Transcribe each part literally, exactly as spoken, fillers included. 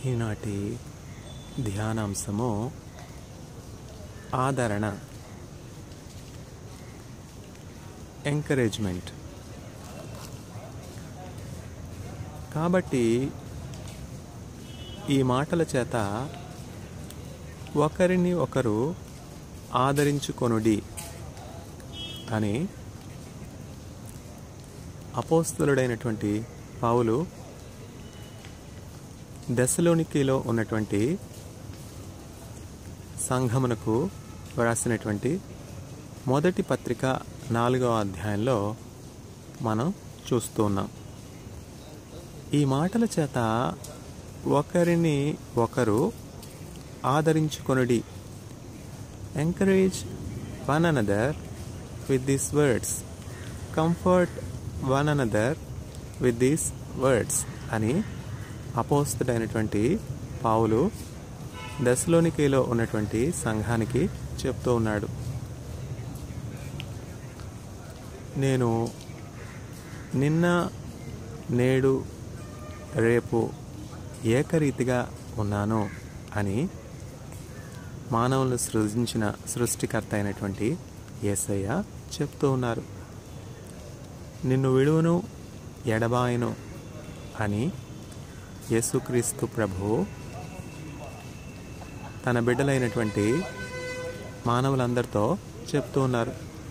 ఈనాటి ధ్యానాంశము ఆదరణ, ఎంకరేజ్మెంట్. కాబట్టి ఈ మాటల చేత ఒకరిని ఒకరు ఆదరించుకొనుడి అని అపోస్తలుడైనటువంటి పౌలు దెస్సలోనికీలో ఉన్నటువంటి సంఘమునకు వ్రాసినటువంటి మొదటి పత్రిక నాలుగవ అధ్యాయంలో మనం చూస్తూ ఉన్నాం. ఈ మాటల చేత ఒకరిని ఒకరు ఆదరించుకొనుడి. Encourage one another with these words, comfort one another with these words అని అపోస్తలుడైనటువంటి పౌలు దెస్సలోనికీలో ఉన్నటువంటి సంఘానికి చెప్తూ ఉన్నాడు. నేను నిన్న నేడు రేపు ఏకరీతిగా ఉన్నాను అని మానవులను సృజించిన సృష్టికర్త అయినటువంటి యేసయ్య చెప్తూ ఉన్నారు. నిన్ను విడువను ఎడబాయను అని యేసుక్రీస్తు ప్రభువు తన బిడ్డలైనటువంటి మానవులందరితో చెప్తూ ఉన్నారు.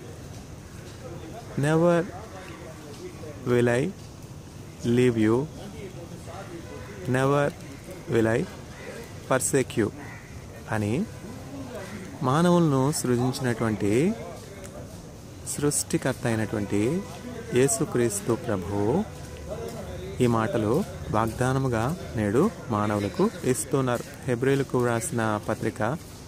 Never will I leave you, never will I forsake you అని మానవులను సృజించినటువంటి సృష్టికర్త అయినటువంటి యేసుక్రీస్తు ప్రభువు ఈ మాటలు వాగ్దానముగా నేడు మానవులకు ఇస్తున్నారు. హెబ్రీయులకు వ్రాసిన పత్రిక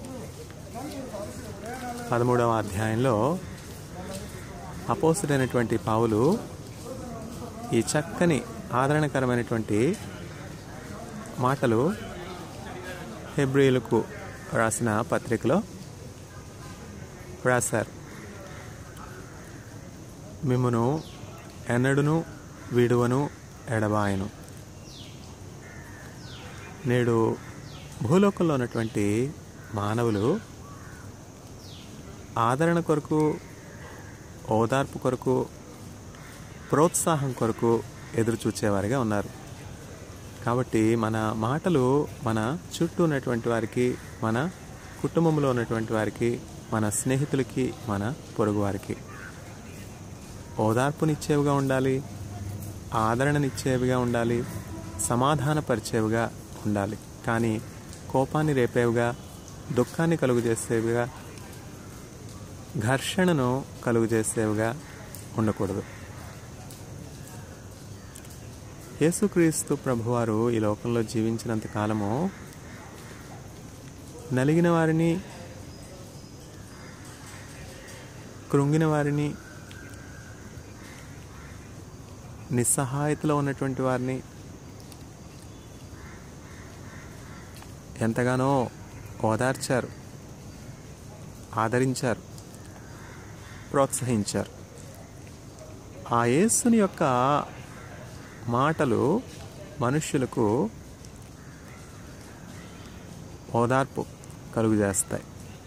పదమూడవ అధ్యాయంలో అపోస్తలుడైనటువంటి పౌలు ఈ చక్కని ఆదరణకరమైనటువంటి మాటలు హెబ్రీయులకు రాసిన పత్రికలో రాశారు. మిమ్మును ఎన్నడును విడువను ఎడబాయను. నేడు భూలోకంలో ఉన్నటువంటి మానవులు ఆదరణ కొరకు, ఓదార్పు కొరకు, ప్రోత్సాహం కొరకు ఎదురు చూచేవారిగా ఉన్నారు. కాబట్టి మన మాటలు మన చుట్టూ ఉన్నటువంటి వారికి, మన కుటుంబంలో ఉన్నటువంటి వారికి, మన స్నేహితులకి, మన పొరుగు వారికి ఓదార్పునిచ్చేవిగా ఉండాలి, ఆదరణనిచ్చేవిగా ఉండాలి, సమాధానపరిచేవిగా ఉండాలి. కానీ కోపాన్ని రేపేవిగా, దుఃఖాన్ని కలుగు చేసేవిగా, ఘర్షణను కలుగు చేసేవిగా ఉండకూడదు. యేసుక్రీస్తు ప్రభువారు ఈ లోకంలో జీవించినంత కాలము నలిగిన వారిని, కృంగిన వారిని, నిస్సహాయతలో ఉన్నటువంటి వారిని ఎంతగానో ఓదార్చారు, ఆదరించారు, ప్రోత్సహించారు. ఆ యేసుని యొక్క మాటలు మనుష్యులకు ఓదార్పు కలుగు చేస్తాయి.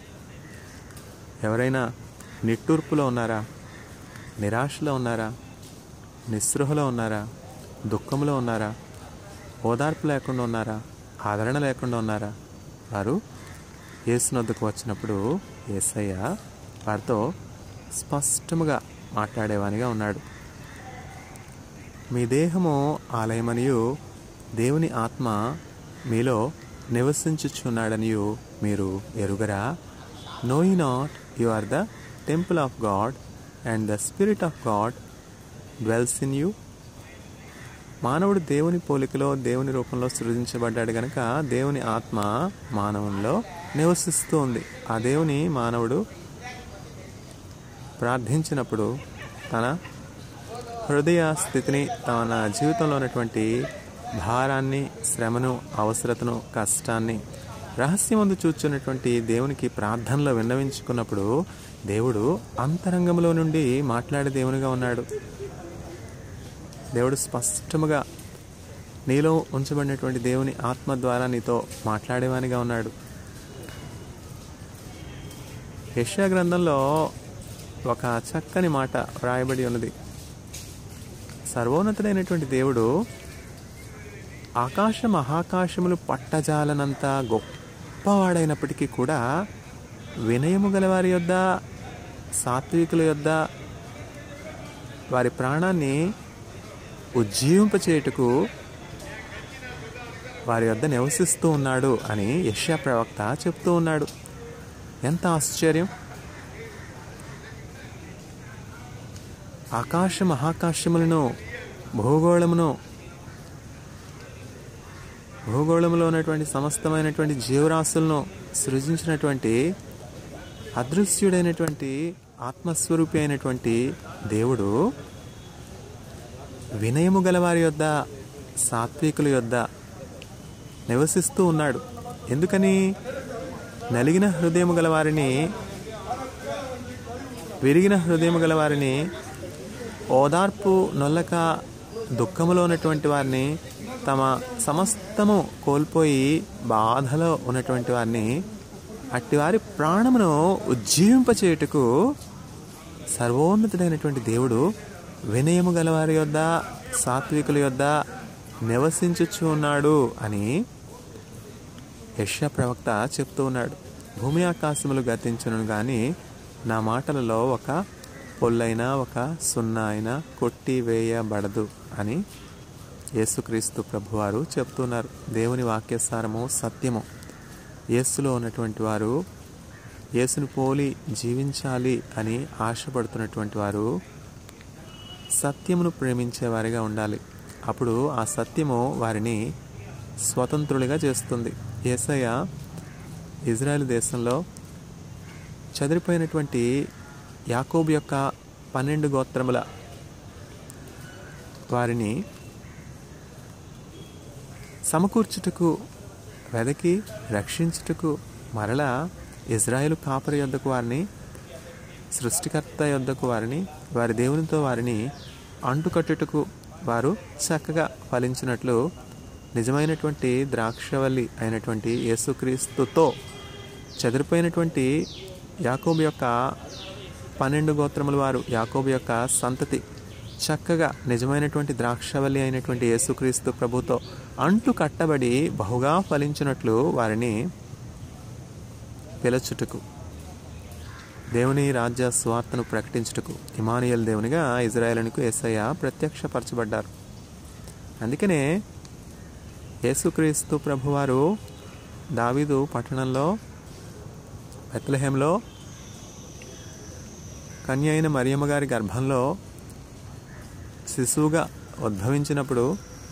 ఎవరైనా నిట్టూర్పులో ఉన్నారా, నిరాశలో ఉన్నారా, నిస్పృహలో ఉన్నారా, దుఃఖంలో ఉన్నారా, ఓదార్పు లేకుండా ఉన్నారా, ఆదరణ లేకుండా ఉన్నారా, వారు యేసునొద్దకు వచ్చినప్పుడు యేసయ్య వారితో స్పష్టముగా మాట్లాడేవానిగా ఉన్నాడు. మీ దేహము ఆలయమనియు దేవుని ఆత్మ మీలో నివసించుచున్నాడనియు మీరు ఎరుగరా? Know you not you are the temple of God and the spirit of God dwells in you. మానవుడు దేవుని పోలికలో, దేవుని రూపంలో సృజించబడ్డాడు కనుక దేవుని ఆత్మ మానవునిలో నివసిస్తూ ఉంది. ఆ దేవుని మానవుడు ప్రార్థించినప్పుడు తన హృదయ స్థితిని, తన జీవితంలో ఉన్నటువంటి భారాన్ని, శ్రమను, అవసరతను, కష్టాన్ని రహస్యమందు చూచున్నటువంటి దేవునికి ప్రార్థనలో విన్నవించుకున్నప్పుడు దేవుడు అంతరంగంలో నుండి మాట్లాడే దేవునిగా ఉన్నాడు. దేవుడు స్పష్టముగా నీలో ఉంచబడినటువంటి దేవుని ఆత్మ ద్వారా నీతో మాట్లాడేవానిగా ఉన్నాడు. యెషయా గ్రంథంలో ఒక చక్కని మాట వ్రాయబడి ఉన్నది. సర్వోన్నతుడైనటువంటి దేవుడు ఆకాశ మహాకాశములు పట్టజాలనంత గొప్పవాడైనప్పటికీ కూడా వినయము గలవారి యొద్ద, సాత్వికుల యొద్ద వారి ప్రాణాన్ని ఉజ్జీవింపచేయుటకు వారి యొద్ద నివసిస్తూ ఉన్నాడు అని యెషయా ప్రవక్త చెప్తూ ఉన్నాడు. ఎంత ఆశ్చర్యం! ఆకాశ మహాకాశములను, భూగోళమును, భూగోళంలో ఉన్నటువంటి సమస్తమైనటువంటి జీవరాశులను సృజించినటువంటి అదృశ్యుడైనటువంటి ఆత్మస్వరూపి అయినటువంటి దేవుడు వినయము గలవారి యొద్ద, సాత్వికుల యొద్ద నివసిస్తూ ఉన్నాడు. ఎందుకని? నలిగిన హృదయము గలవారిని, విరిగిన హృదయము గలవారిని, ఓదార్పు నొల్లక దుఃఖములో ఉన్నటువంటి వారిని, తమ సమస్తము కోల్పోయి బాధలో ఉన్నటువంటి వారిని, అట్టివారి ప్రాణమును ఉజ్జీవింపచేయుటకు సర్వోన్నతుడైనటువంటి దేవుడు వినయము గలవారి యొద్ద, సాత్వికుల యొద్ద నివసించుచు ఉన్నాడు అని యెషయా ప్రవక్త చెప్తూ ఉన్నాడు. భూమి ఆకాశములు గతించును కానీ నా మాటలలో ఒక పొల్లైనా ఒక సున్నా అయినా కొట్టి వేయబడదు అని యేసుక్రీస్తు ప్రభువారు చెప్తున్నారు. దేవుని వాక్యసారము సత్యము. యేసులో ఉన్నటువంటి వారు యేసును పోలి జీవించాలి అని ఆశపడుతున్నటువంటి వారు సత్యమును ప్రేమించేవారిగా ఉండాలి. అప్పుడు ఆ సత్యము వారిని స్వతంత్రులుగా చేస్తుంది. యేసయ్య ఇజ్రాయెల్ దేశంలో చెదిరిపోయినటువంటి యాకోబు యొక్క పన్నెండు గోత్రముల వారిని సమకూర్చుటకు, వెదకి రక్షించుటకు మరలా ఇజ్రాయేలు కాపరి యొద్దకు వారిని, సృష్టికర్త యొద్దకు వారిని, వారి దేవునితో వారిని అంటుకట్టుటకు వారు చక్కగా ఫలించినట్లు నిజమైనటువంటి ద్రాక్షవల్లి అయినటువంటి యేసుక్రీస్తుతో చెదిరిపోయినటువంటి యాకోబు యొక్క పన్నెండు గోత్రముల వారు, యాకోబు యొక్క సంతతి చక్కగా నిజమైనటువంటి ద్రాక్షవల్లి అయినటువంటి యేసుక్రీస్తు ప్రభుతో అంటు కట్టబడి బహుగా ఫలించినట్లు వారిని పిలుచుటకు, దేవుని రాజ్య స్వార్థను ప్రకటించుటకు ఇమానుయేల్ దేవునిగా ఇజ్రాయేలుకు యేసయ్య ప్రత్యక్షపరచబడ్డారు. అందుకనే యేసుక్రీస్తు ప్రభువారు దావీదు పట్టణంలో బెత్లెహేంలో కన్య అయిన మరియమ్మ గారి గర్భంలో శిశువుగా ఉద్భవించినప్పుడు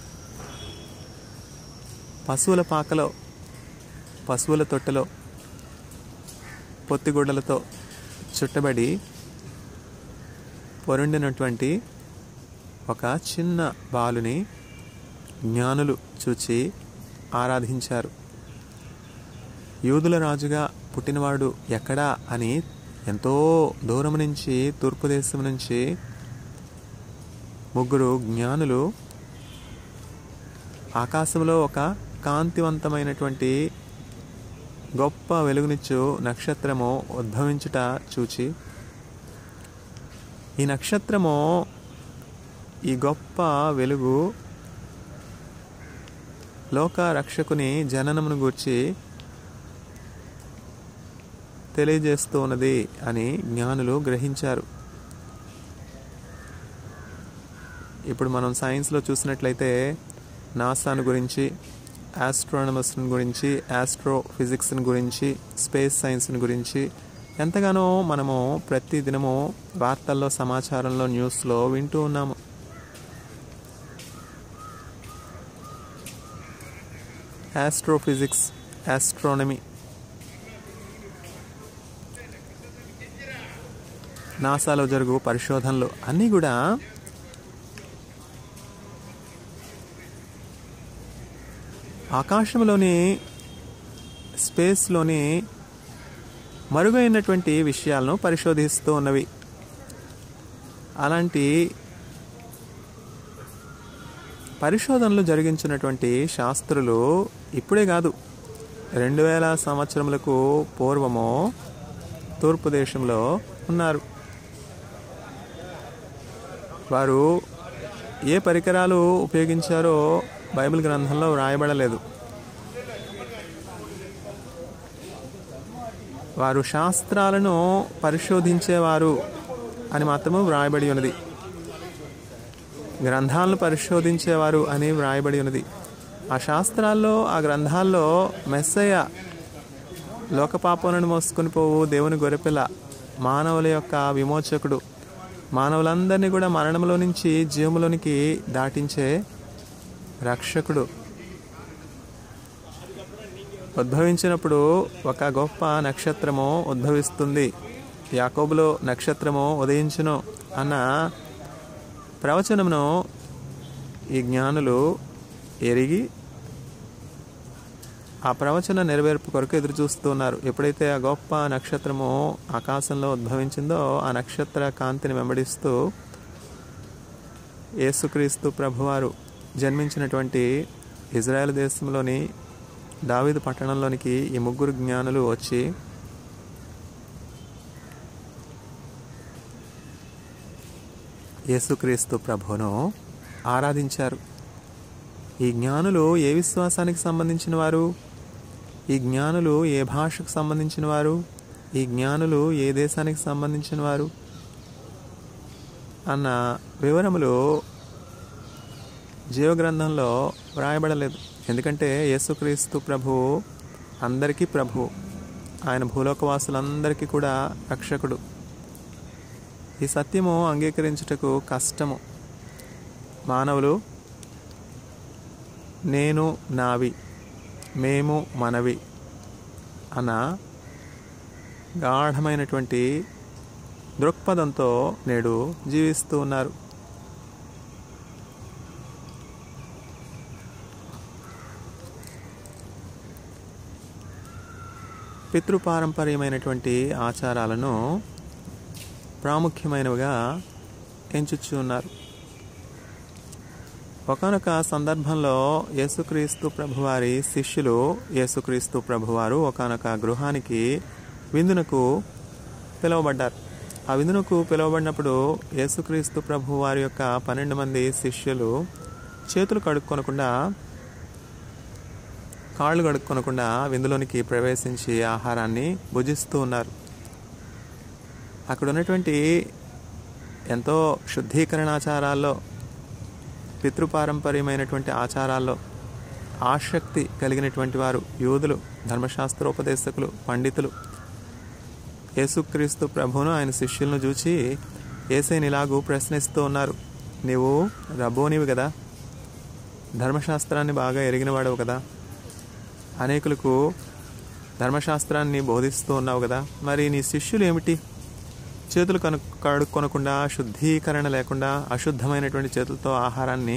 పశువుల పాకలో, పశువుల తొట్టెలో పొత్తిగుడ్డలతో చుట్టబడి పొరుండినటువంటి ఒక చిన్న బాలుని జ్ఞానులు చూచి ఆరాధించారు. యూదుల రాజుగా పుట్టినవాడు ఎక్కడా అని ఎంతో దూరం నుంచి, తూర్పు దేశం నుంచి ముగ్గురు జ్ఞానులు ఆకాశంలో ఒక కాంతివంతమైనటువంటి గొప్ప వెలుగునిచ్చు నక్షత్రము ఉద్భవించుట చూచి, ఈ నక్షత్రము, ఈ గొప్ప వెలుగు లోక రక్షకుని జననమును గూర్చి తెలియజేస్తూ ఉన్నది అని జ్ఞానులు గ్రహించారు. ఇప్పుడు మనం సైన్స్లో చూసినట్లయితే నాసాను గురించి, ఆస్ట్రోనమర్స్ని గురించి, ఆస్ట్రోఫిజిక్స్ని గురించి, స్పేస్ సైన్స్ని గురించి ఎంతగానో మనము ప్రతి దినము వార్తల్లో, సమాచారంలో, న్యూస్లో వింటూ ఉన్నాము. ఆస్ట్రోఫిజిక్స్, ఆస్ట్రోనమీ, నాసాలో జరుగు పరిశోధనలు అన్నీ కూడా ఆకాశంలోని, స్పేస్లోని మరుగైనటువంటి విషయాలను పరిశోధిస్తూ ఉన్నవి. అలాంటి పరిశోధనలు జరిగించినటువంటి శాస్త్రులు ఇప్పుడే కాదు, రెండు వేల సంవత్సరములకు పూర్వము తూర్పు దేశంలో ఉన్నారు. వారు ఏ పరికరాలు ఉపయోగించారో బైబిల్ గ్రంథంలో వ్రాయబడలేదు. వారు శాస్త్రాలను పరిశోధించేవారు అని మాత్రమే వ్రాయబడి ఉన్నది. గ్రంథాలను పరిశోధించేవారు అని వ్రాయబడి ఉన్నది. ఆ శాస్త్రాల్లో, ఆ గ్రంథాల్లో మెస్సయ్య, లోకపాపములను మోసుకొని పోవు దేవుని గొర్రెపిల్ల, మానవుల యొక్క విమోచకుడు, మానవులందరినీ కూడా మరణంలో నుంచి జీవములోనికి దాటించే రక్షకుడు ఉద్భవించినప్పుడు ఒక గొప్ప నక్షత్రము ఉద్భవిస్తుంది, యాకోబులో నక్షత్రము ఉదయించును అన్న ప్రవచనమును ఈ జ్ఞానులు ఎరిగి ఆ ప్రవచన నెరవేర్పు కొరకు ఎదురు చూస్తున్నారు. ఎప్పుడైతే ఆ గొప్ప నక్షత్రము ఆకాశంలో ఉద్భవించిందో ఆ నక్షత్ర కాంతిని వెంబడిస్తూ యేసుక్రీస్తు ప్రభువారు జన్మించినటువంటి ఇజ్రాయెల్ దేశంలోని దావీదు పట్టణంలోనికి ఈ ముగ్గురు జ్ఞానులు వచ్చి యేసుక్రీస్తు ప్రభువును ఆరాధించారు. ఈ జ్ఞానులు ఏ విశ్వాసానికి సంబంధించిన వారు? ఈ జ్ఞానులు ఏ భాషకు సంబంధించిన వారు? ఈ జ్ఞానులు ఏ దేశానికి సంబంధించిన వారు అన్న వివరములు జీవగ్రంథంలో వ్రాయబడలేదు. ఎందుకంటే యేసుక్రీస్తు ప్రభువు అందరికీ ప్రభువు, ఆయన భూలోకవాసులందరికీ కూడా రక్షకుడు. ఈ సత్యము అంగీకరించుటకు కష్టము. మానవులు నేను నావి, మేము మనవి అన్న గాఢమైనటువంటి దృక్పథంతో నేడు జీవిస్తూ ఉన్నారు. పితృపారంపర్యమైనటువంటి ఆచారాలను ప్రాముఖ్యమైనవిగా ఎంచుచూ ఉన్నారు. ఒకానొక సందర్భంలో యేసుక్రీస్తు ప్రభువారి శిష్యులు యేసుక్రీస్తు ప్రభువారు ఒకానొక గృహానికి విందునకు పిలువబడ్డారు. ఆ విందునకు పిలువబడినప్పుడు యేసుక్రీస్తు ప్రభువారి యొక్క పన్నెండు మంది శిష్యులు చేతులు కడుక్కొనకుండా, కాళ్ళు కడుక్కొనకుండా విందులోనికి ప్రవేశించి ఆహారాన్ని భుజిస్తూ ఉన్నారు. అక్కడ ఉన్నటువంటి ఎంతో శుద్ధీకరణాచారాల్లో, పితృపారంపర్యమైనటువంటి ఆచారాల్లో ఆసక్తి కలిగినటువంటి వారు యూదులు, ధర్మశాస్త్రోపదేశకులు, పండితులు యేసుక్రీస్తు ప్రభువును ఆయన శిష్యులను చూచి యేసయ్యను ఇలాగూ ప్రశ్నిస్తూ ఉన్నారు. నీవు రబ్బోనివి కదా, ధర్మశాస్త్రాన్ని బాగా ఎరిగినవాడవు కదా, అనేకులకు ధర్మశాస్త్రాన్ని బోధిస్తూ ఉన్నావు కదా, మరి నీ శిష్యులు ఏమిటి? చేతులు కను కడుక్కొనకుండా, శుద్ధీకరణ లేకుండా అశుద్ధమైనటువంటి చేతులతో ఆహారాన్ని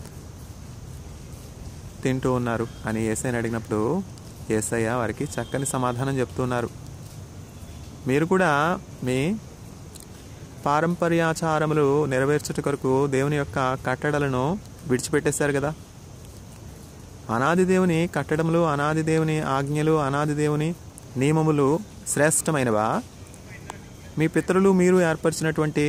తింటూ ఉన్నారు అని యేసయ్యను అడిగినప్పుడు యేసయ్య వారికి చక్కని సమాధానం చెప్తున్నారు. మీరు కూడా మీ పారంపర్యాచారములు నెరవేర్చుట కొరకు దేవుని యొక్క కట్టడలను విడిచిపెట్టేశారు కదా. అనాది దేవుని కట్టడములు, అనాది దేవుని ఆజ్ఞలు, అనాది దేవుని నియమములు శ్రేష్టమైనవా? మీ పితరులు మీరు ఏర్పరిచినటువంటి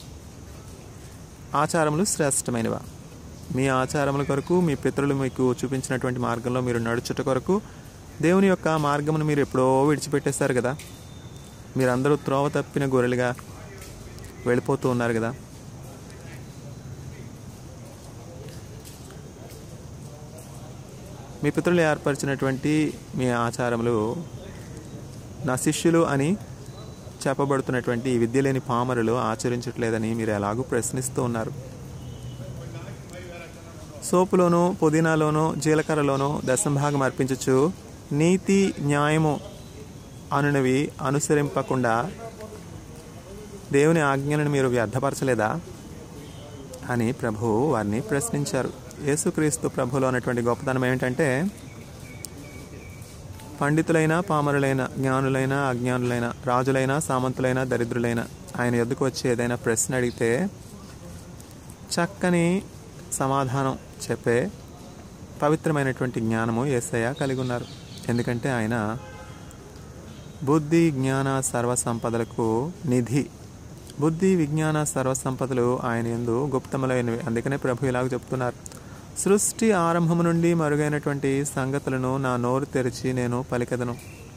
ఆచారములు శ్రేష్టమైనవా? మీ ఆచారముల కొరకు, మీ పితరులు మీకు చూపించినటువంటి మార్గంలో మీరు నడుచుట కొరకు దేవుని యొక్క మార్గమును మీరు ఎప్పుడో విడిచిపెట్టేశారు కదా. మీరందరూ త్రోవ తప్పిన గొర్రెలుగా వెళ్ళిపోతూ ఉన్నారు కదా. మీ పితరులు ఏర్పరిచినటువంటి మీ ఆచారములు నా శిష్యులు అని చెప్పబడుతున్నటువంటి విద్య లేని పామరులు ఆచరించట్లేదని మీరు ఎలాగూ ప్రశ్నిస్తూ ఉన్నారు. సోపులోను, పుదీనాలోను, జీలకర్రలోను దశంభాగం అర్పించచ్చు నీతి న్యాయము అనునవి అనుసరింపకుండా దేవుని ఆజ్ఞలను మీరు వ్యర్థపరచలేదా అని ప్రభువు వారిని ప్రశ్నించారు. యేసుక్రీస్తు ప్రభువులో ఉన్నటువంటి గొప్పతనం ఏమిటంటే, పండితులైన, పామరులైన, జ్ఞానులైన, అజ్ఞానులైన, రాజులైన, సామంతులైన, దరిద్రులైన ఆయన యొద్దకు వచ్చి ఏదైనా ప్రశ్న అడిగితే చక్కని సమాధానం చెప్పే పవిత్రమైనటువంటి జ్ఞానము యేసయ్య కలిగి ఉన్నారు. ఎందుకంటే ఆయన బుద్ధి జ్ఞాన సర్వసంపదలకు నిధి. బుద్ధి విజ్ఞాన సర్వసంపదలు ఆయన యందు గుప్తములైనవి. అందుకనే ప్రభు ఇలాగ చెప్తున్నారు, సృష్టి ఆరంభము నుండి మరుగైనటువంటి సంగతులను నా నోరు తెరిచి నేను పలికెదను.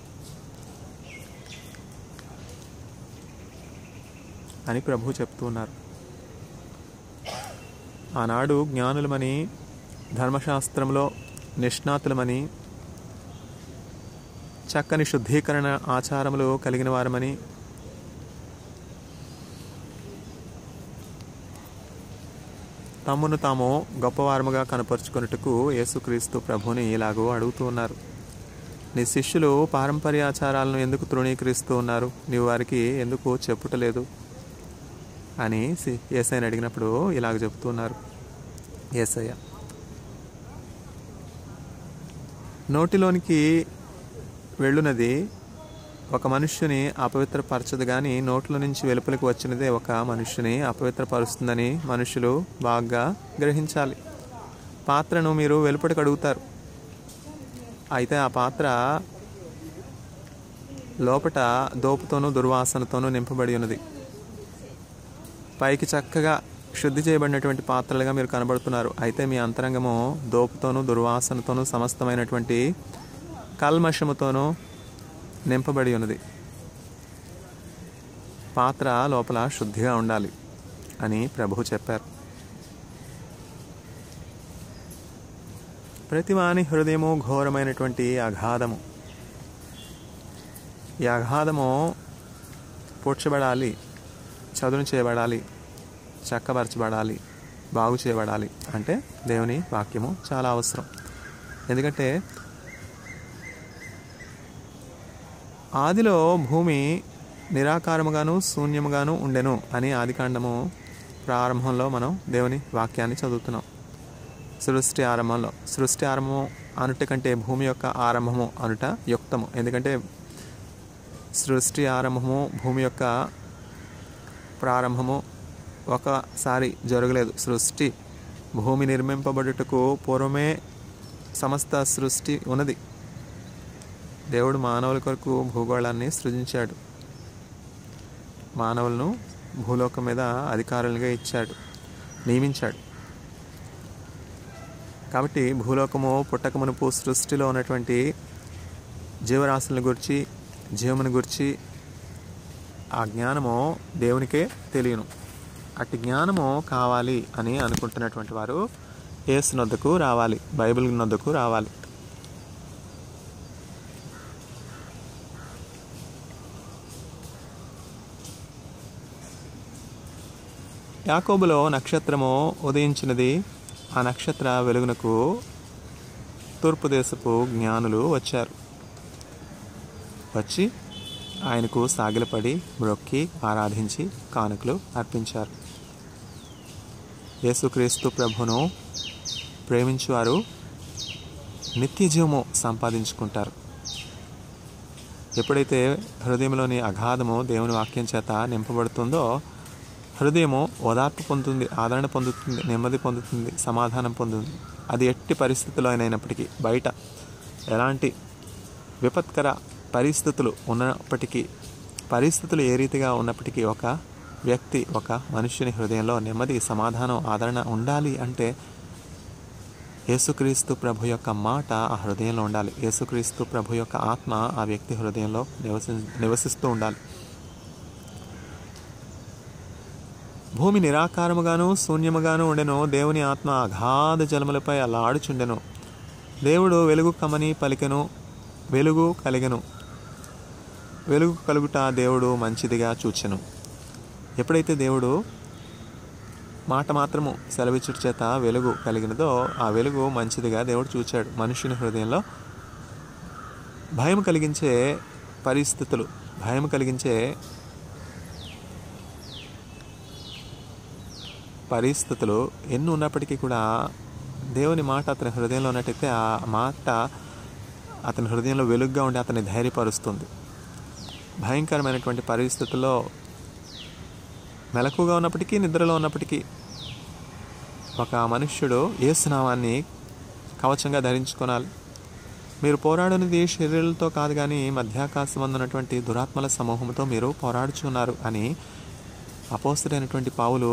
అని ప్రభు చెప్తూ ఉన్నారు. ఆనాడు జ్ఞానులమని, ధర్మశాస్త్రంలో నిష్ణాతులమని, చక్కని శుద్ధీకరణ ఆచారములు కలిగిన వారమని, తమ్మును తాము గొప్పవారముగా కనపరుచుకున్నట్టుకు యేసుక్రీస్తు ప్రభుని ఇలాగూ అడుగుతూ ఉన్నారు. నీ శిష్యులు పారంపర్యాచారాలను ఎందుకు తృణీకరిస్తూ ఉన్నారు? నీవు వారికి ఎందుకు చెప్పుటలేదు అని యేసయ్యని అడిగినప్పుడు ఇలాగ చెప్తున్నారు. యేసయ్య నోటిలోనికి వెళ్ళునది ఒక మనుష్యుని అపవిత్రపరచదు, కానీ నోట్లో నుంచి వెలుపలికి వచ్చినదే ఒక మనుష్యుని అపవిత్రపరుస్తుందని మనుషులు బాగా గ్రహించాలి. పాత్రను మీరు వెలుపటికి అడుగుతారు, అయితే ఆ పాత్ర లోపట దోపుతోనూ దుర్వాసనతోనూ నింపబడి ఉన్నది. పైకి చక్కగా శుద్ధి చేయబడినటువంటి పాత్రలుగా మీరు కనబడుతున్నారు, అయితే మీ అంతరంగము దోపుతోనూ దుర్వాసనతోనూ సమస్తమైనటువంటి కల్మషముతోనూ నింపబడి ఉన్నది. పాత్ర లోపల శుద్ధిగా ఉండాలి అని ప్రభువు చెప్పారు. ప్రతివాని హృదయము ఘోరమైనటువంటి అగాధము. ఈ అగాధము పూడ్చబడాలి, చదును చేయబడాలి, చక్కబరచబడాలి, బాగు చేయబడాలి అంటే దేవుని వాక్యము చాలా అవసరం. ఎందుకంటే ఆదిలో భూమి నిరాకారముగాను శూన్యముగాను ఉండెను అని ఆదికాండము ప్రారంభంలో మనం దేవుని వాక్యాన్ని చదువుతున్నాం. సృష్టి ఆరంభంలో, సృష్టి ఆరంభము అనుట కంటే భూమి యొక్క ఆరంభము అనుట యుక్తము. ఎందుకంటే సృష్టి ఆరంభము భూమి యొక్క ప్రారంభము ఒకసారి జరగలేదు. సృష్టి భూమి నిర్మింపబడుటకు పూర్వమే సమస్త సృష్టి ఉన్నది. దేవుడు మానవుల కొరకు భూగోళాన్ని సృజించాడు, మానవులను భూలోకం మీద అధికారులుగా ఇచ్చాడు, నియమించాడు. కాబట్టి భూలోకము పుట్టకమునుపు సృష్టిలో ఉన్నటువంటి జీవరాశులను గురించి, జీవమును గురించి ఆ జ్ఞానము దేవునికే తెలియను. అట్టి జ్ఞానము కావాలి అని అనుకుంటున్నటువంటి వారు యేసు నొద్దకు రావాలి, బైబిల్ నొద్దకు రావాలి. యాకోబులో నక్షత్రము ఉదయించినది. ఆ నక్షత్ర వెలుగునకు తూర్పు దేశపు జ్ఞానులు వచ్చారు. వచ్చి ఆయనకు సాగిలపడి మ్రొక్కి ఆరాధించి కానుకలు అర్పించారు. యేసుక్రీస్తు ప్రభును ప్రేమించువారు నిత్య జీవము సంపాదించుకుంటారు. ఎప్పుడైతే హృదయంలోని అగాధము దేవుని వాక్యం చేత నింపబడుతుందో హృదయము ఓదార్పు పొందుతుంది, ఆదరణ పొందుతుంది, నెమ్మది పొందుతుంది, సమాధానం పొందుతుంది. అది ఎట్టి పరిస్థితుల్లో అయినప్పటికీ, బయట ఎలాంటి విపత్కర పరిస్థితులు ఉన్నప్పటికీ, పరిస్థితులు ఏ రీతిగా ఉన్నప్పటికీ ఒక వ్యక్తి, ఒక మనుష్యుని హృదయంలో నెమ్మది, సమాధానం, ఆదరణ ఉండాలి అంటే యేసుక్రీస్తు ప్రభు యొక్క మాట ఆ హృదయంలో ఉండాలి. యేసుక్రీస్తు ప్రభు యొక్క ఆత్మ ఆ వ్యక్తి హృదయంలో నివసి నివసిస్తూ ఉండాలి. భూమి నిరాకారముగాను శూన్యముగాను ఉండెను, దేవుని ఆత్మ అగాధ జలములపై అల్లాడుచుండెను. దేవుడు వెలుగు కమ్మని పలికెను, వెలుగు కలిగెను. వెలుగు కలుగుట దేవుడు మంచిదిగా చూచెను. ఎప్పుడైతే దేవుడు మాట మాత్రము సెలవిచ్చుట చేత వెలుగు కలిగినదో ఆ వెలుగు మంచిదిగా దేవుడు చూచాడు. మనుషుని హృదయంలో భయం కలిగించే పరిస్థితులు, భయం కలిగించే పరిస్థితులు ఎన్ని ఉన్నప్పటికీ కూడా దేవుని మాట అతని హృదయంలో ఉన్నట్టయితే ఆ మాట అతని హృదయంలో వెలుగుగా ఉండి అతన్ని ధైర్యపరుస్తుంది. భయంకరమైనటువంటి పరిస్థితుల్లో మెలకుగా ఉన్నప్పటికీ, నిద్రలో ఉన్నప్పటికీ ఒక మనుష్యుడు యేసు నామాన్ని కవచంగా ధరించుకోవాలి. మీరు పోరాడనిది శరీరాలతో కాదు కానీ మధ్యాకాశం ఉన్నటువంటి దురాత్మల సమూహంతో మీరు పోరాడుచున్నారు అని అపోస్తలుడైనటువంటి పౌలు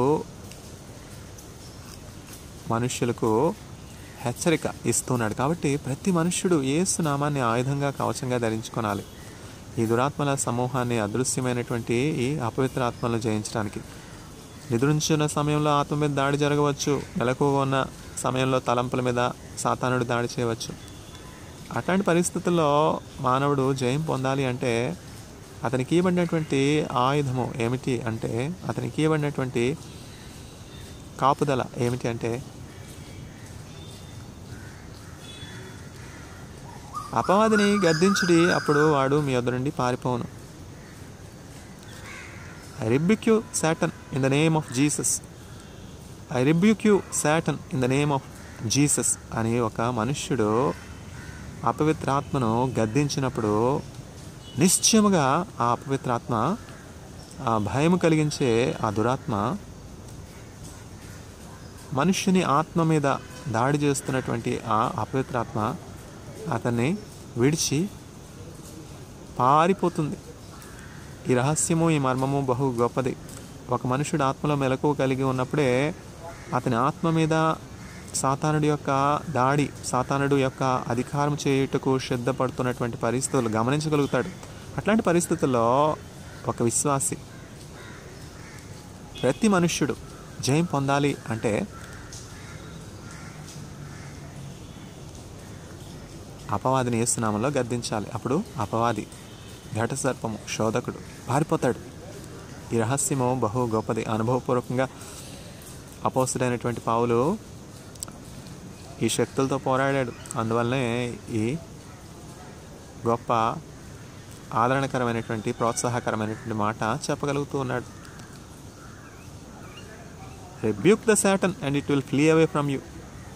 మనుష్యులకు హెచ్చరిక ఇస్తున్నాడు. కాబట్టి ప్రతి మనుష్యుడు యేసు నామాన్ని ఆయుధంగా కవచంగా ధరించుకోవాలి. ఈ దురాత్మల సమూహాన్ని, అదృశ్యమైనటువంటి ఈ అపవిత్ర ఆత్మలను జయించడానికి. నిద్రించిన సమయంలో ఆత్మ మీద దాడి జరగవచ్చు. మెలకువగా ఉన్న సమయంలో తలంపుల మీద సాతానుడు దాడి చేయవచ్చు. అట్లాంటి పరిస్థితుల్లో మానవుడు జయం పొందాలి అంటే అతనికి ఇవ్వబడినటువంటి ఆయుధము ఏమిటి అంటే, అతనికి ఇవ్వబడినటువంటి కాపుదల ఏమిటి అంటే, అపవాదిని గద్దించుడి, అప్పుడు వాడు మీ వద్ద నుండి పారిపోవును. I rebuke you Satan in the name of Jesus. I rebuke you Satan in the name of Jesus అని ఒక మనుష్యుడు అపవిత్రాత్మను గద్దించినప్పుడు నిశ్చయముగా ఆ అపవిత్రాత్మ, ఆ భయం కలిగించే ఆ దురాత్మ మనుష్యుని ఆత్మ మీద దాడి చేస్తున్నటువంటి ఆ అపవిత్రాత్మ అతన్ని విడిచి పారిపోతుంది. ఈ రహస్యము, ఈ మర్మము బహు గొప్పది. ఒక మనుషుడు ఆత్మలో మెలకువ కలిగి ఉన్నప్పుడే అతని ఆత్మ మీద సాతానుడి యొక్క దాడి, సాతానుడు యొక్క అధికారం చేయుటకు సిద్ధపడుతున్నటువంటి పరిస్థితులు గమనించగలుగుతాడు. అట్లాంటి పరిస్థితుల్లో ఒక విశ్వాసి, ప్రతి మనుష్యుడు జయం పొందాలి అంటే అపవాదిని యేసు నామములో గద్దించాలి. అప్పుడు అపవాది, ఘట సర్పము, శోధకుడు పారిపోతాడు. ఈ రహస్యము బహు గొప్పది. అనుభవపూర్వకంగా అపోస్తలుడైనటువంటి పౌలు ఈ శక్తులతో పోరాడాడు. అందువల్లనే ఈ గొప్ప ఆదరణకరమైనటువంటి, ప్రోత్సాహకరమైనటువంటి మాట చెప్పగలుగుతూ ఉన్నాడు. Rebuke the Satan and it will flee away from you.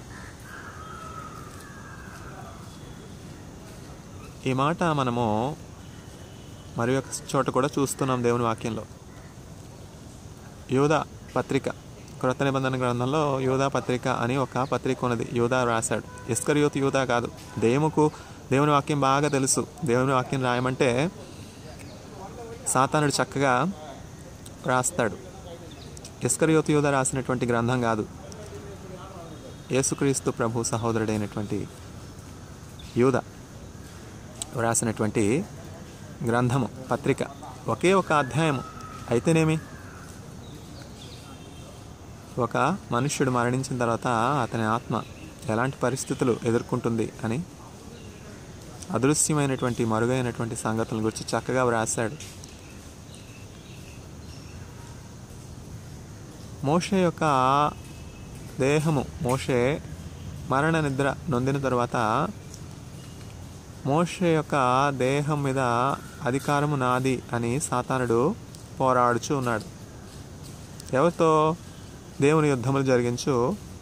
ఈ మాట మనము మరి ఒక చోట కూడా చూస్తున్నాం దేవుని వాక్యంలో. యోధా పత్రిక, క్రొత్త నిబంధన గ్రంథంలో యోధా పత్రిక అని ఒక పత్రిక ఉన్నది. యోధా రాశాడు. ఇస్కరియోతు యోధా కాదు. దేవుకు దేవుని వాక్యం బాగా తెలుసు. దేవుని వాక్యం రాయమంటే సాతానుడు చక్కగా రాస్తాడు. ఇస్కరియోతు యోధా రాసినటువంటి గ్రంథం కాదు. యేసుక్రీస్తు ప్రభు సహోదరుడైనటువంటి యోధా రాసినటువంటి గ్రంథము, పత్రిక. ఒకే ఒక అధ్యాయము. అయితేనేమి, ఒక మనుష్యుడు మరణించిన తర్వాత అతని ఆత్మ ఎలాంటి పరిస్థితులు ఎదుర్కొంటుంది అని అదృశ్యమైనటువంటి, మరుగైనటువంటి సంగతుల గురించి చక్కగా వ్రాసాడు. మోషే యొక్క దేహము, మోషే మరణ నిద్ర నొందిన తర్వాత మోషే యొక్క దేహం మీద అధికారము నాది అని సాతానుడు పోరాడుచు ఉన్నాడు. ఎవరితో? దేవుని యుద్ధములు జరిగించు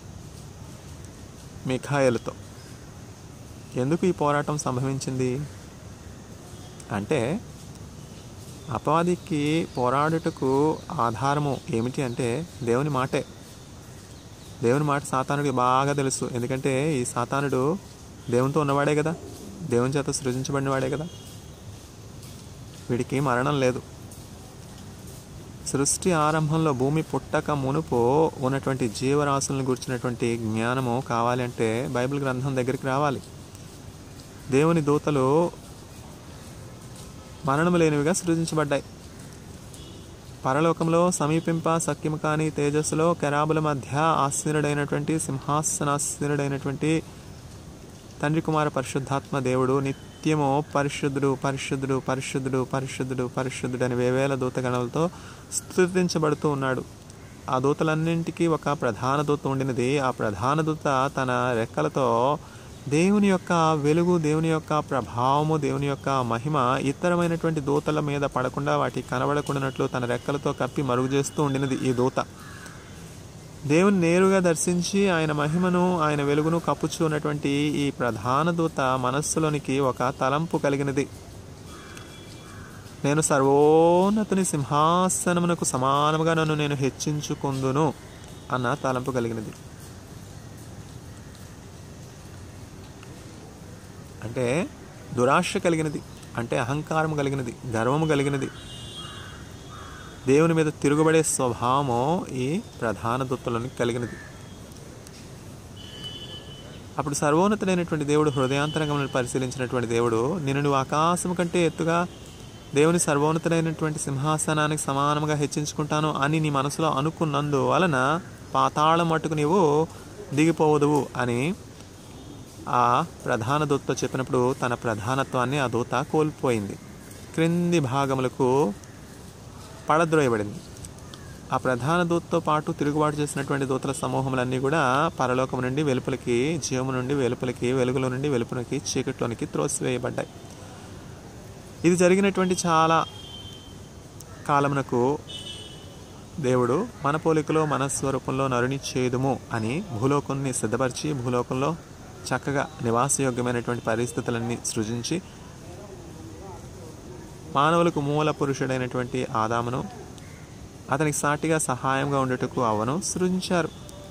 మిఖాయేలుతో. ఎందుకు ఈ పోరాటం సంభవించింది అంటే, అపవాదికి పోరాడుటకు ఆధారము ఏమిటి అంటే దేవుని మాటే. దేవుని మాట సాతానుడికి బాగా తెలుసు. ఎందుకంటే ఈ సాతానుడు దేవునితో ఉన్నవాడే కదా, దేవుని చేత సృజించబడినవాడే కదా. వీడికి మరణం లేదు. సృష్టి ఆరంభంలో భూమి పుట్టక మునుపు ఉన్నటువంటి జీవరాశులను గురించినటువంటి జ్ఞానము కావాలి అంటే బైబిల్ గ్రంథం దగ్గరికి రావాలి. దేవుని దూతలు మరణము లేనివిగా సృజించబడ్డాయి. పరలోకంలో సమీపింప సఖ్యము కాని తేజస్సులో కెరాబుల మధ్య ఆసీనుడైనటువంటి, సింహాసనాసీనుడైనటువంటి తండ్రి కుమార పరిశుద్ధాత్మ దేవుడు నిత్యము పరిశుద్ధుడు పరిశుద్ధుడు పరిశుద్ధుడు పరిశుద్ధుడు పరిశుద్ధుడు అని వేవేల దూతగణాలతో స్తుతించబడుతూ ఉన్నాడు. ఆ దూతలన్నింటికీ ఒక ప్రధాన దూత ఉండినది. ఆ ప్రధాన దూత తన రెక్కలతో దేవుని యొక్క వెలుగు, దేవుని యొక్క ప్రభావము, దేవుని యొక్క మహిమ ఇతరమైనటువంటి దూతల మీద పడకుండా, వాటికి కనబడకుండానట్లు తన రెక్కలతో కప్పి మరుగు చేస్తూ ఉండినది ఈ దూత. దేవుని నేరుగా దర్శించి ఆయన మహిమను, ఆయన వెలుగును కప్పుచూ ఉన్నటువంటి ఈ ప్రధాన దూత మనస్సులోనికి ఒక తలంపు కలిగినది. నేను సర్వోన్నతుని సింహాసనమునకు సమానముగా నన్ను నేను హెచ్చించుకుందును అన్న తలంపు కలిగినది. అంటే దురాశ కలిగినది, అంటే అహంకారం కలిగినది, గర్వము కలిగినది, దేవుని మీద తిరుగుబడే స్వభావము ఈ ప్రధాన దూతలోనికి కలిగినది. అప్పుడు సర్వోన్నతుడైనటువంటి దేవుడు హృదయాంతరంగములను పరిశీలించినటువంటి దేవుడు, నిన్ను నువ్వు ఆకాశం కంటే ఎత్తుగా దేవుని సర్వోన్నతుడైనటువంటి సింహాసనానికి సమానంగా హెచ్చించుకుంటాను అని నీ మనసులో అనుకున్నందు వలన పాతాళం మట్టుకు నీవు దిగిపోవదువు అని ఆ ప్రధాన దూతతో చెప్పినప్పుడు తన ప్రధానత్వాన్ని ఆ దూత కోల్పోయింది. క్రింది భాగములకు పడద్రోయబడింది. ఆ ప్రధాన దూతతో పాటు తిరుగుబాటు చేసినటువంటి దూతల సమూహములన్నీ కూడా పరలోకం నుండి వెలుపలికి, జీవము నుండి వెలుపలికి, వెలుగులో నుండి వెలుపులకి, చీకట్లోనికి త్రోసివేయబడ్డాయి. ఇది జరిగినటువంటి చాలా కాలమునకు దేవుడు మన పోలికలో మన స్వరూపంలో నరుని చేదుము అని భూలోకాన్ని సిద్ధపరిచి, భూలోకంలో చక్కగా నివాసయోగ్యమైనటువంటి పరిస్థితులన్నీ సృజించి, మానవులకు మూల పురుషుడైనటువంటి ఆదామును, అతనికి సాటిగా సహాయంగా ఉండేటకు అవ్వను సృజించారు.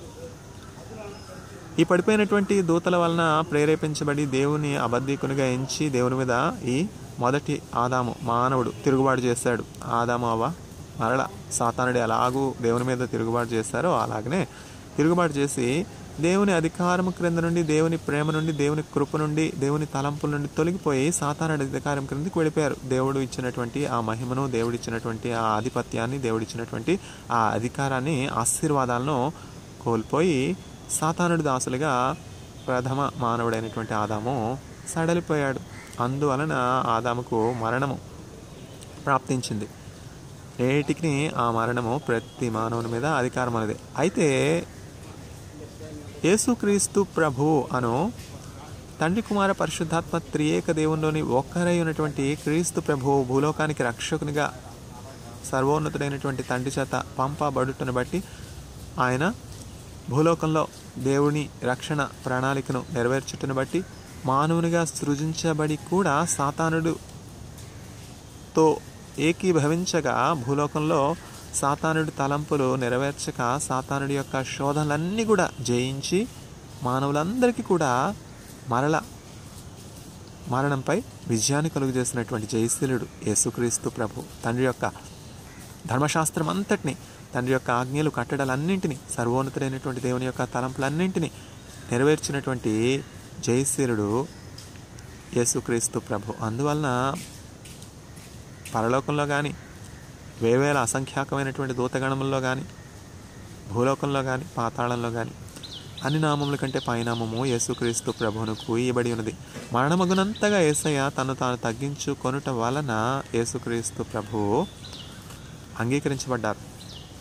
ఈ పడిపోయినటువంటి దూతల వలన ప్రేరేపించబడి దేవుని అబద్ధీకునిగా ఎంచి దేవుని మీద ఈ మొదటి ఆదాము మానవుడు తిరుగుబాటు చేశాడు. ఆదాము అవ్వ మరల సాతానుడు ఎలాగూ దేవుని మీద తిరుగుబాటు చేశారో అలాగనే తిరుగుబాటు చేసి దేవుని అధికారం క్రింద నుండి, దేవుని ప్రేమ నుండి, దేవుని కృప నుండి, దేవుని తలంపుల నుండి తొలగిపోయి సాతానుడి అధికారం క్రిందకి వెళ్ళిపోయారు. దేవుడు ఇచ్చినటువంటి ఆ మహిమను, దేవుడిచ్చినటువంటి ఆ ఆధిపత్యాన్ని, దేవుడిచ్చినటువంటి ఆ అధికారాన్ని, ఆశీర్వాదాలను కోల్పోయి సాతానుడి దాసులుగా ప్రథమ మానవుడైనటువంటి ఆదాము సడలిపోయాడు. అందువలన ఆదాముకు మరణము ప్రాప్తించింది. నేటికి ఆ మరణము ప్రతి మానవుని మీద అధికారం అనేది. అయితే యేసుక్రీస్తు ప్రభు అను తండ్రి కుమార పరిశుద్ధాత్మ త్రియేక దేవునిలోని ఒక్కరై ఉన్నటువంటి క్రీస్తు ప్రభు భూలోకానికి రక్షకునిగా సర్వోన్నతుడైనటువంటి తండ్రి చేత పంపబడుటను బట్టి ఆయన భూలోకంలో దేవుని రక్షణ ప్రణాళికను నెరవేర్చుటను బట్టి మానవునిగా సృజించబడి కూడా సాతానుడితో ఏకీభవించగా భూలోకంలో సాతానుడి తలంపులు నెరవేర్చక సాతానుడి యొక్క శోధనలన్నీ కూడా జయించి మానవులందరికీ కూడా మరల మరణంపై విజయాన్ని కలుగు చేసినటువంటి జయశీలుడు యేసుక్రీస్తు ప్రభు. తండ్రి యొక్క ధర్మశాస్త్రం అంతటిని, తండ్రి యొక్క ఆజ్ఞలు కట్టడలన్నింటినీ, సర్వోన్నతుడైనటువంటి దేవుని యొక్క తలంపులన్నింటినీ నెరవేర్చినటువంటి జయశీలుడు యేసుక్రీస్తు ప్రభు. అందువలన పరలోకంలో కానీ, వేవేల అసంఖ్యాకమైనటువంటి దూతగణముల్లో కానీ, భూలోకంలో కానీ, పాతాళంలో కానీ అన్ని నామముల కంటే పైనామము యేసుక్రీస్తు ప్రభువునకు ఇయ్యబడి ఉన్నది. మరణమగునంతగా యేసయ్య తను తాను తగ్గించుకొనుట వలన యేసుక్రీస్తు ప్రభువు అంగీకరించబడ్డారు.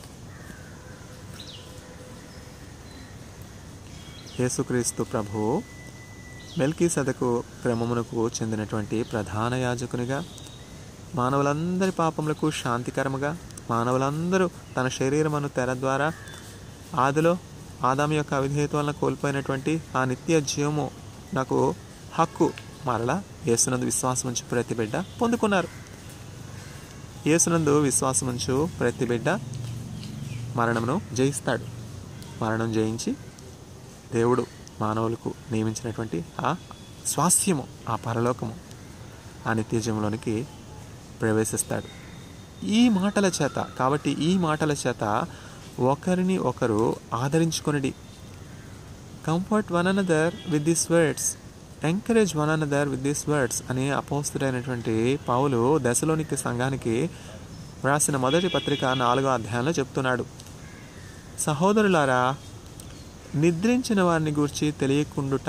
యేసుక్రీస్తు ప్రభువు మెల్కీసెదకు క్రమమునకు చెందినటువంటి ప్రధాన యాజకునిగా, మానవులందరి పాపములకు శాంతికరముగా, మానవులందరూ తన శరీరమును తెర ద్వారా ఆదిలో ఆదాము యొక్క అవిధేయత వలన కోల్పోయినటువంటి ఆ నిత్య జీవము నాకు హక్కు మరలా యేసునందు విశ్వాసముంచు ప్రతి బిడ్డ పొందుకున్నారు. యేసునందు విశ్వాసముంచు ప్రతి బిడ్డ మరణమును జయిస్తాడు. మరణం జయించి దేవుడు మానవులకు నియమించినటువంటి ఆ స్వాస్థ్యము, ఆ పరలోకము, ఆ నిత్య జీవంలోనికి ప్రవేశిస్తాడు. ఈ మాటల చేత కాబట్టి ఈ మాటల చేత ఒకరిని ఒకరు ఆదరించుకొనిడి. Comfort one another with this words, encourage one another with this words అని అపోస్తుడైనటువంటి పౌలు దశలోనిక సంఘానికి వ్రాసిన మొదటి పత్రిక నాలుగో అధ్యాయంలో చెప్తున్నాడు. సహోదరులారా, నిద్రించిన వారిని గూర్చి తెలియకుండుట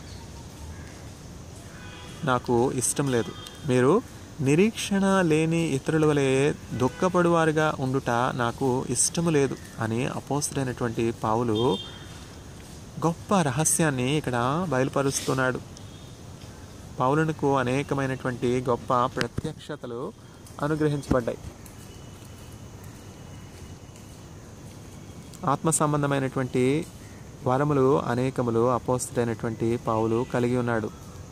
నాకు ఇష్టం లేదు. మీరు నిరీక్షణ లేని ఇతరుల వలె దుఃఖపడువారుగా ఉండుట నాకు ఇష్టము లేదు అని అపోస్తుడైనటువంటి పౌలు గొప్ప రహస్యాన్ని ఇక్కడ బయలుపరుస్తున్నాడు. పౌలునకు అనేకమైనటువంటి గొప్ప ప్రత్యక్షతలు అనుగ్రహించబడ్డాయి. ఆత్మ సంబంధమైనటువంటి వరములు అనేకములు అపోస్తుడైనటువంటి పౌలు కలిగి ఉన్నాడు.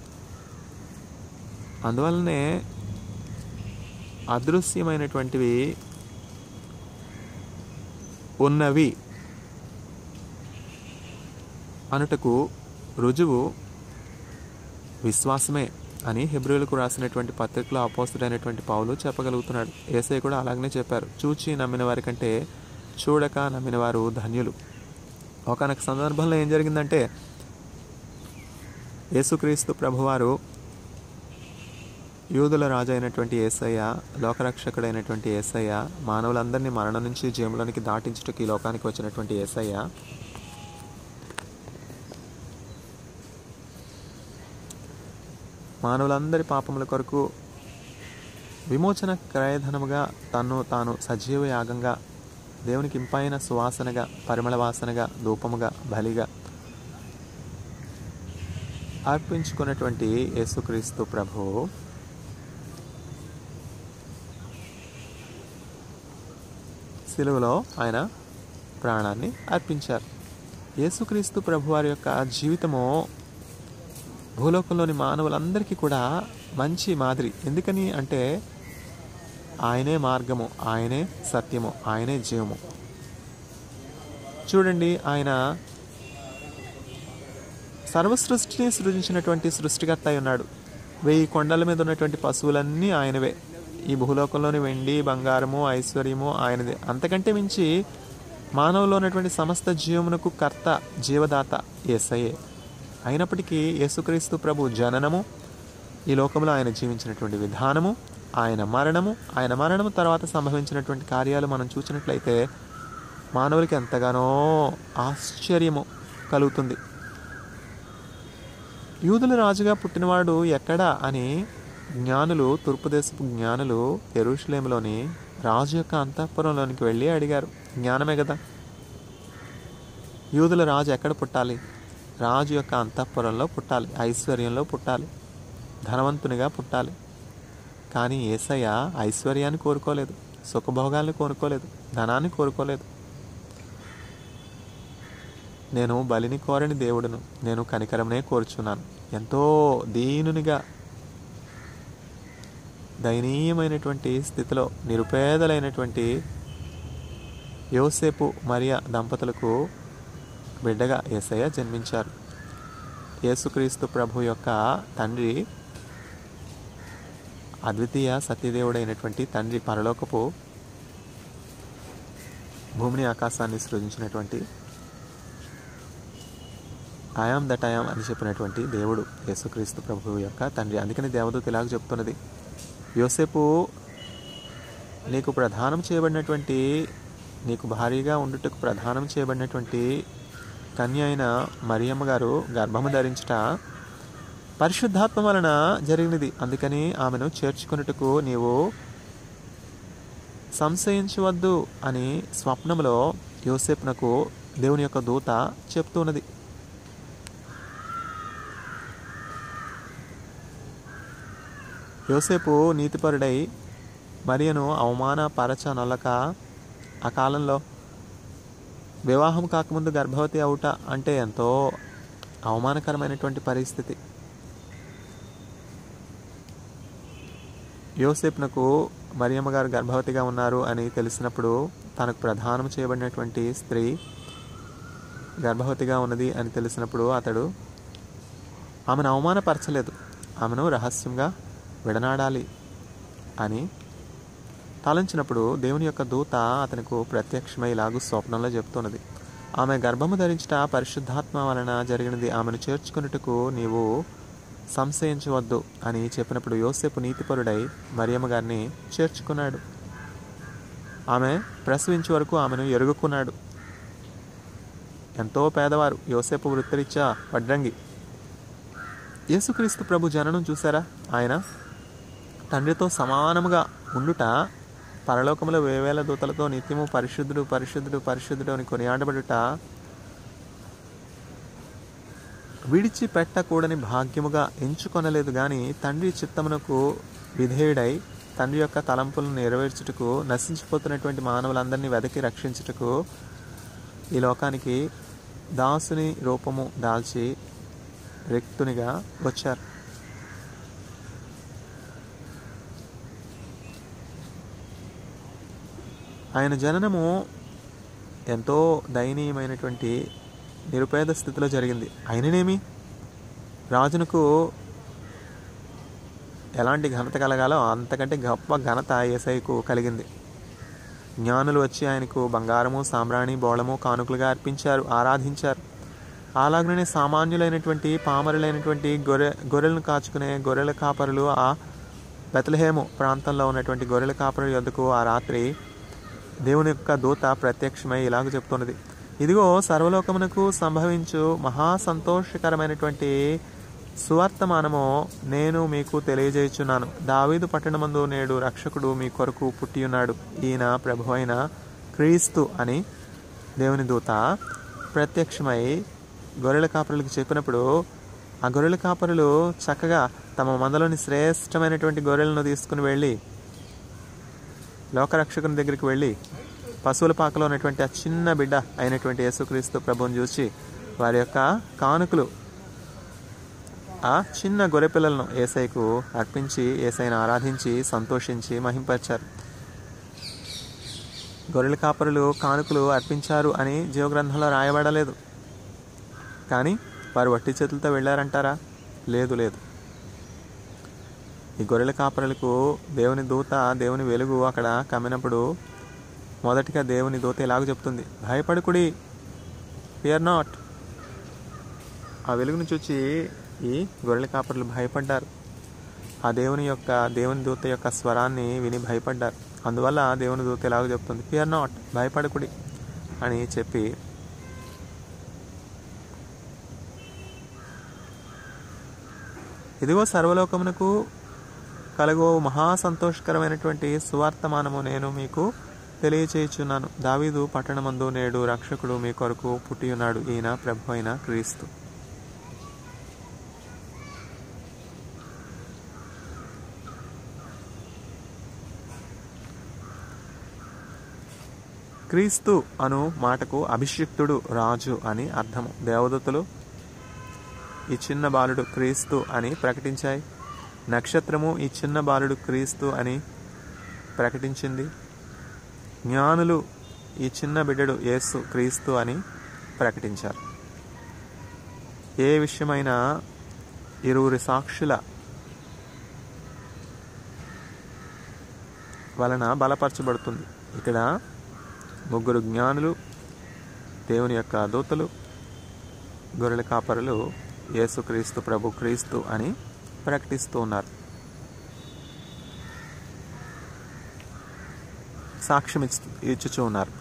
అందువల్లనే అదృశ్యమైనటువంటివి ఉన్నవి అనుటకు రుజువు విశ్వాసమే అని హెబ్రీయులకు రాసినటువంటి పత్రికలో అపోస్తలుడైనటువంటి పౌలు చెప్పగలుగుతున్నాడు. యేసయ్య కూడా అలాగనే చెప్పారు, చూచి నమ్మిన వారి కంటే చూడక నమ్మిన వారు ధన్యులు. ఒకనొక సందర్భంలో ఏం జరిగిందంటే, యేసుక్రీస్తు ప్రభువారు యూదుల రాజు అయినటువంటి యేసయ్య, లోకరక్షకుడైనటువంటి యేసయ్య, మానవులందరినీ మరణం నుంచి జీవంలోనికి దాటించుటకు ఈ లోకానికి వచ్చినటువంటి యేసయ్య మానవులందరి పాపముల కొరకు విమోచన క్రయధనముగా తను తాను సజీవ యాగంగా, దేవునికి ఇంపైన సువాసనగా, పరిమళ వాసనగా, ధూపముగా, బలిగా అర్పించుకున్నటువంటి యేసుక్రీస్తు ప్రభువు సిలువలో ఆయన ప్రాణాన్ని అర్పించారు. యేసుక్రీస్తు ప్రభువారి యొక్క జీవితము భూలోకంలోని మానవులందరికీ కూడా మంచి మాదిరి. ఎందుకని అంటే ఆయనే మార్గము, ఆయనే సత్యము, ఆయనే జీవము. చూడండి, ఆయన సర్వసృష్టిని సృజించినటువంటి సృష్టికర్త అయి ఉన్నాడు. వెయ్యి కొండల మీద ఉన్నటువంటి పశువులన్నీ ఆయనవే. ఈ భూలోకంలోని వెండి, బంగారము, ఐశ్వర్యము ఆయనదే. అంతకంటే మించి మానవులో ఉన్నటువంటి సమస్త జీవమునకు కర్త, జీవదాత యేసయ్యే. అయినప్పటికీ యేసుక్రీస్తు ప్రభు జననము, ఈ లోకంలో ఆయన జీవించినటువంటి విధానము, ఆయన మరణము, ఆయన మరణము తర్వాత సంభవించినటువంటి కార్యాలు మనం చూసినట్లయితే మానవులకి ఎంతగానో ఆశ్చర్యము కలుగుతుంది. యూదుల రాజుగా పుట్టినవాడు ఎక్కడా అని జ్ఞానులు, తూర్పు దేశపు జ్ఞానులు యెరూషలేములోని రాజు యొక్క అంతఃపురంలోనికి వెళ్ళి అడిగారు. జ్ఞానమే కదా, యూదుల రాజు ఎక్కడ పుట్టాలి? రాజు యొక్క అంతఃపురంలో పుట్టాలి, ఐశ్వర్యంలో పుట్టాలి, ధనవంతునిగా పుట్టాలి. కానీ యేసయ్య ఐశ్వర్యాన్ని కోరుకోలేదు, సుఖభోగాల్ని కోరుకోలేదు, ధనాన్ని కోరుకోలేదు. నేను బలిని కోరని దేవుడును, నేను కనికరమనే కోరుచున్నాను. ఎంతో దీనునిగా, దయనీయమైనటువంటి స్థితిలో నిరుపేదలైనటువంటి యోసేపు మరియ దంపతులకు బిడ్డగా యేసయ్య జన్మించారు. యేసుక్రీస్తు ప్రభు యొక్క తండ్రి అద్వితీయ సత్యదేవుడైనటువంటి తండ్రి, పరలోకపు భూమిని ఆకాశాన్ని సృజించినటువంటి ఐయామ్ దట్ ఐయామ్ అని చెప్పినటువంటి దేవుడు యేసుక్రీస్తు ప్రభు యొక్క తండ్రి. అందుకని దేవదూత ఇలాగ చెప్తున్నది, యోసేపు నీకు ప్రదానం చేయబడినటువంటి, నీకు భారీగా ఉండుటకు ప్రదానం చేయబడినటువంటి కన్య అయిన మరియమ్మ గారు గర్భము ధరించుట పరిశుద్ధాత్మ వలన జరిగినది. అందుకని ఆమెను చేర్చుకున్నట్టుకు నీవు సంశయించవద్దు అని స్వప్నములో యోసేపునకు దేవుని యొక్క దూత చెప్తున్నది. యోసేపు నీతిపరుడై మరియను అవమానపరచనొల్లక, ఆ కాలంలో వివాహం కాకముందు గర్భవతి అవుట అంటే ఎంతో అవమానకరమైనటువంటి పరిస్థితి. యోసేపునకు మరియమ్మ గారు గర్భవతిగా ఉన్నారు అని తెలిసినప్పుడు, తనకు ప్రదానం చేయబడినటువంటి స్త్రీ గర్భవతిగా ఉన్నది అని తెలిసినప్పుడు అతడు ఆమెను అవమానపరచలేదు, ఆమెను రహస్యంగా విడనాడాలి అని తలంచినప్పుడు దేవుని యొక్క దూత అతనికి ప్రత్యక్షమై ఇలాగూ స్వప్నంలో చెప్తున్నది, ఆమె గర్భము ధరించుట పరిశుద్ధాత్మ వలన జరిగినది, ఆమెను చేర్చుకున్నట్టుకు నీవు సంశయించవద్దు అని చెప్పినప్పుడు యోసేపు నీతిపరుడై మరియమ్మ గారిని చేర్చుకున్నాడు. ఆమె ప్రసవించే వరకు ఆమెను ఎరుగుకున్నాడు. ఎంతో పేదవారు, యోసేపు వృత్తిరీత్యా వడ్రంగి. యేసుక్రీస్తు ప్రభు జననం చూసారా? ఆయన తండ్రితో సమానముగా ఉండుట, పరలోకములో వేవేల దూతలతో నిత్యము పరిశుద్ధుడు పరిశుద్ధుడు పరిశుద్ధుడు అని కొనియాడబడుట విడిచిపెట్టకూడని భాగ్యముగా ఎంచుకొనలేదు. కానీ తండ్రి చిత్తమునకు విధేయుడై తండ్రి యొక్క తలంపులను నెరవేర్చుటకు, నశించిపోతున్నటువంటి మానవులందరినీ వెదకి రక్షించుటకు ఈ లోకానికి దాసుని రూపము దాల్చి రిక్తునిగా వచ్చారు. ఆయన జననము ఎంతో దయనీయమైనటువంటి నిరుపేద స్థితిలో జరిగింది. అయిననేమి రాజునకు ఎలాంటి ఘనత కలగాలో అంతకంటే గొప్ప ఘనత యేసయ్యకు కలిగింది. జ్ఞానులు వచ్చి ఆయనకు బంగారము, సాంబ్రాణి, బోళము కానుకలుగా అర్పించారు, ఆరాధించారు. అలాగనే సామాన్యులైనటువంటి పామరులైనటువంటి గొర్రె గొర్రెలను కాచుకునే గొర్రెల కాపరులు ఆ బెత్లెహేము ప్రాంతంలో ఉన్నటువంటి గొర్రెల కాపరుల యొద్దకు ఆ రాత్రి దేవుని యొక్క దూత ప్రత్యక్షమై ఇలాగ చెప్తున్నది, ఇదిగో సర్వలోకమునకు సంభవించు మహా సంతోషకరమైనటువంటి సువర్తమానము నేను మీకు తెలియజేయుచున్నాను. దావీదు పట్టణమందు నేడు రక్షకుడు మీ కొరకు పుట్టియున్నాడు, ఈయన ప్రభు అయిన క్రీస్తు అని దేవుని దూత ప్రత్యక్షమై గొర్రెల కాపరులకు చెప్పినప్పుడు ఆ గొర్రెల కాపరులు చక్కగా తమ మందలోని శ్రేష్టమైనటువంటి గొర్రెలను తీసుకుని వెళ్ళి లోకరక్షకుని దగ్గరికి వెళ్ళి పశువుల పాకలో ఉన్నటువంటి ఆ చిన్న బిడ్డ అయినటువంటి యేసుక్రీస్తు ప్రభువుని చూసి వారి యొక్క కానుకలు ఆ చిన్న గొర్రె పిల్లలను యేసయ్యకు అర్పించి యేసయ్యను ఆరాధించి సంతోషించి మహింపరిచారు. గొర్రెల కాపరులు కానుకలు అర్పించారు అని జీవగ్రంథంలో రాయబడలేదు, కానీ వారు వట్టి చేతులతో వెళ్ళారంటారా? లేదు లేదు. ఈ గొర్రెల కాపరులకు దేవుని దూత, దేవుని వెలుగు అక్కడ కమ్మినప్పుడు మొదటిగా దేవుని దూత ఇలాగ చెప్తుంది, భయపడకుడి, ఫియర్ నాట్. ఆ వెలుగును చూచి ఈ గొర్రెల కాపరులు భయపడ్డారు. ఆ దేవుని యొక్క దేవుని దూత యొక్క స్వరాన్ని విని భయపడ్డారు. అందువల్ల దేవుని దూత ఇలాగ చెప్తుంది, ఫియర్ నాట్, భయపడకుడి అని చెప్పి ఇదిగో సర్వలోకమునకు కలుగో మహా సంతోషకరమైనటువంటి సువార్తమానము నేను మీకు తెలియచేయుచున్నాను. దావీదు పట్టణమందు నేడు రక్షకుడు మీ కొరకు పుట్టియున్నాడు, ఈయన ప్రభు అయిన క్రీస్తు. క్రీస్తు అను మాటకు అభిషిక్తుడు, రాజు అని అర్థము. దేవదూతలు ఈ చిన్న బాలుడు క్రీస్తు అని ప్రకటించాయి. నక్షత్రము ఈ చిన్న బాలుడు క్రీస్తు అని ప్రకటించింది. జ్ఞానులు ఈ చిన్న బిడ్డడు యేసు క్రీస్తు అని ప్రకటించారు. ఏ విషయమైనా ఇరువురి సాక్షుల వలన బలపరచబడుతుంది. ఇక్కడ ముగ్గురు జ్ఞానులు, దేవుని యొక్క దూతలు, గొర్రెల కాపరులు యేసు క్రీస్తు ప్రభు క్రీస్తు అని ప్రకటిస్తూ ఉన్నారు, సాక్ష్యం ఇచ్చు ఇచ్చుచూ ఉన్నారు.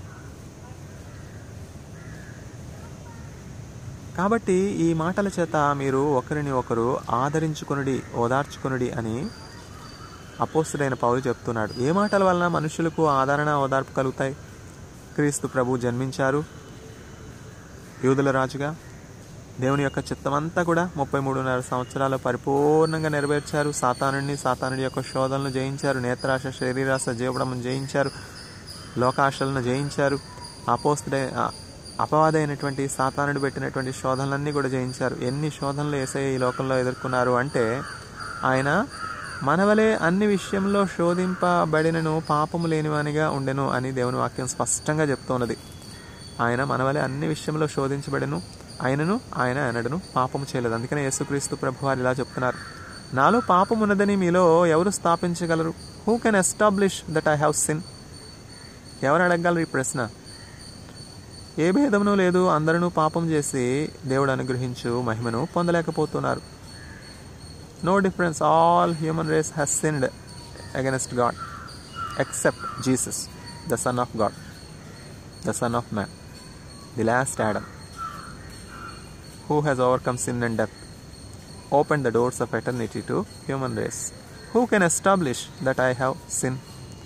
కాబట్టి ఈ మాటల చేత మీరు ఒకరిని ఒకరు ఆదరించుకొనుడి, ఓదార్చుకొనుడి అని అపోస్తుడైన పౌలు చెప్తున్నాడు. ఏ మాటల వలన మనుషులకు ఆదరణ, ఓదార్పు కలుగుతాయి? క్రీస్తు ప్రభు జన్మించారు, యూదుల రాజుగా. దేవుని యొక్క చిత్తమంతా కూడా ముప్పై మూడున్నర సంవత్సరాలు పరిపూర్ణంగా నెరవేర్చారు. సాతానుడిని, సాతానుడి యొక్క శోధనలు జయించారు. నేత్రాశ, శరీరాశ, జీవడమును జయించారు. లోకాశలను జయించారు. అపోస్తుడై అపవాదైనటువంటి సాతానుడు పెట్టినటువంటి శోధనలన్నీ కూడా జయించారు. ఎన్ని శోధనలు యేసయ్య ఈ లోకంలో ఎదుర్కొన్నారు అంటే, ఆయన మనవలే అన్ని విషయంలో శోధింపబడినను పాపము లేనివానిగా ఉండెను అని దేవుని వాక్యం స్పష్టంగా చెప్తున్నది. ఆయన మనవలే అన్ని విషయంలో శోధించబడెను, ఆయనను ఆయన ఎన్నడను పాపము చేయలేదు. అందుకనే యేసుక్రీస్తు ప్రభు వారు ఇలా చెప్తున్నారు, నాలో పాపం ఉన్నదని మీలో ఎవరు స్థాపించగలరు? Who can establish that I have sin? ఎవరు అడగగలరు ఈ ప్రశ్న? ఏ భేదమును లేదు, అందరూ పాపం చేసి దేవుడు అనుగ్రహించు మహిమను పొందలేకపోతున్నారు. No difference, all human race has sinned against God except Jesus, the son of God, the son of man, the last Adam, who has overcome sin and death, opened the doors of eternity to human race. Who can establish that I have sinned?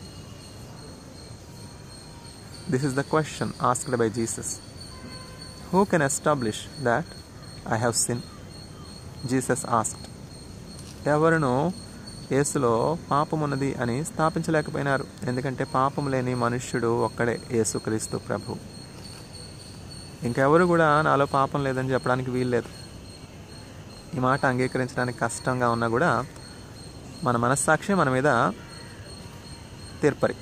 This is the question asked by Jesus. Who can establish that I have sinned? Jesus asked. ఎవరును యేసులో పాపమున్నది అని స్థాపించలేకపోయినారు. ఎందుకంటే పాపం లేని మనుష్యుడు ఒక్కడే, యేసుక్రీస్తు ప్రభు. ఇంకెవరు కూడా నాలో పాపం లేదని చెప్పడానికి వీల్లేదు. ఈ మాట అంగీకరించడానికి కష్టంగా ఉన్నా కూడా మన మనస్సాక్షి మన మీద తీర్పరి.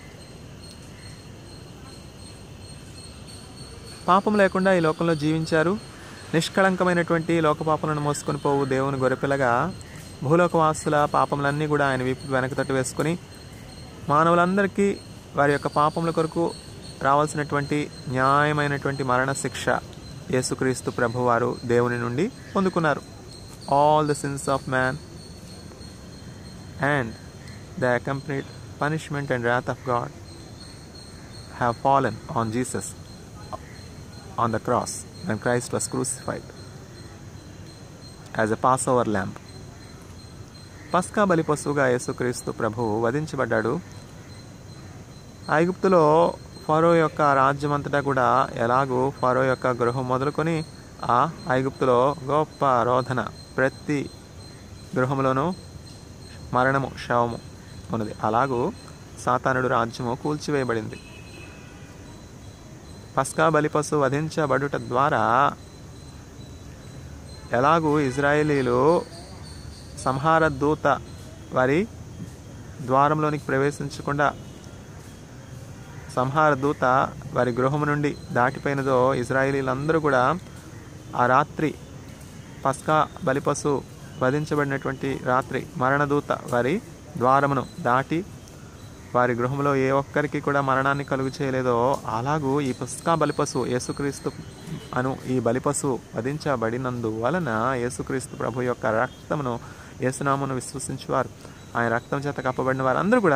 పాపం లేకుండా ఈ లోకంలో జీవించారు. నిష్కళంకమైనటువంటి లోక పాపలను మోసుకొని పోవు దేవుని గొర్రెపిల్లగా భూలోకవాసుల పాపములన్నీ కూడా ఆయన వీపు వెనక తట్టు వేసుకొని మానవులందరికీ వారి యొక్క పాపముల కొరకు రావాల్సినటువంటి న్యాయమైనటువంటి మరణ శిక్ష యేసుక్రీస్తు ప్రభువారు దేవుని నుండి పొందుకున్నారు. All the sins of man and the accompanied punishment and wrath of God have fallen on Jesus on the cross when Christ was crucified as a Passover lamb. పస్కా బలి పశువుగా యేసుక్రీస్తు ప్రభువు వధించబడ్డాడు. ఐగుప్తులో ఫరో యొక్క రాజ్యమంతటా కూడా ఎలాగూ ఫరో యొక్క గృహం మొదలుకొని ఆ ఐగుప్తులో గొప్ప రోధన, ప్రతి గృహంలోనూ మరణము, శవము ఉన్నది. అలాగూ సాతానుడు రాజ్యము కూల్చివేయబడింది. పస్కా బలి పశువు వధించబడుట ద్వారా ఎలాగూ ఇజ్రాయేలీలు సంహార దూత వారి ద్వారంలోనికి ప్రవేశించకుండా సంహార దూత వారి గృహము నుండి దాటిపోయినదో, ఇజ్రాయేలీలందరూ కూడా ఆ రాత్రి పస్కా బలి పశువు వధించబడినటువంటి రాత్రి మరణదూత వారి ద్వారమును దాటి వారి గృహంలో ఏ ఒక్కరికి కూడా మరణాన్ని కలుగు చేయలేదో, అలాగూ ఈ పస్కా బలిపశువు యేసుక్రీస్తు అను ఈ బలిపశువు వధించబడినందు వలన యేసుక్రీస్తు ప్రభు యొక్క రక్తమును, యేసునామమును విశ్వసించువారు, ఆయన రక్తం చేత కప్పబడిన వారందరూ కూడా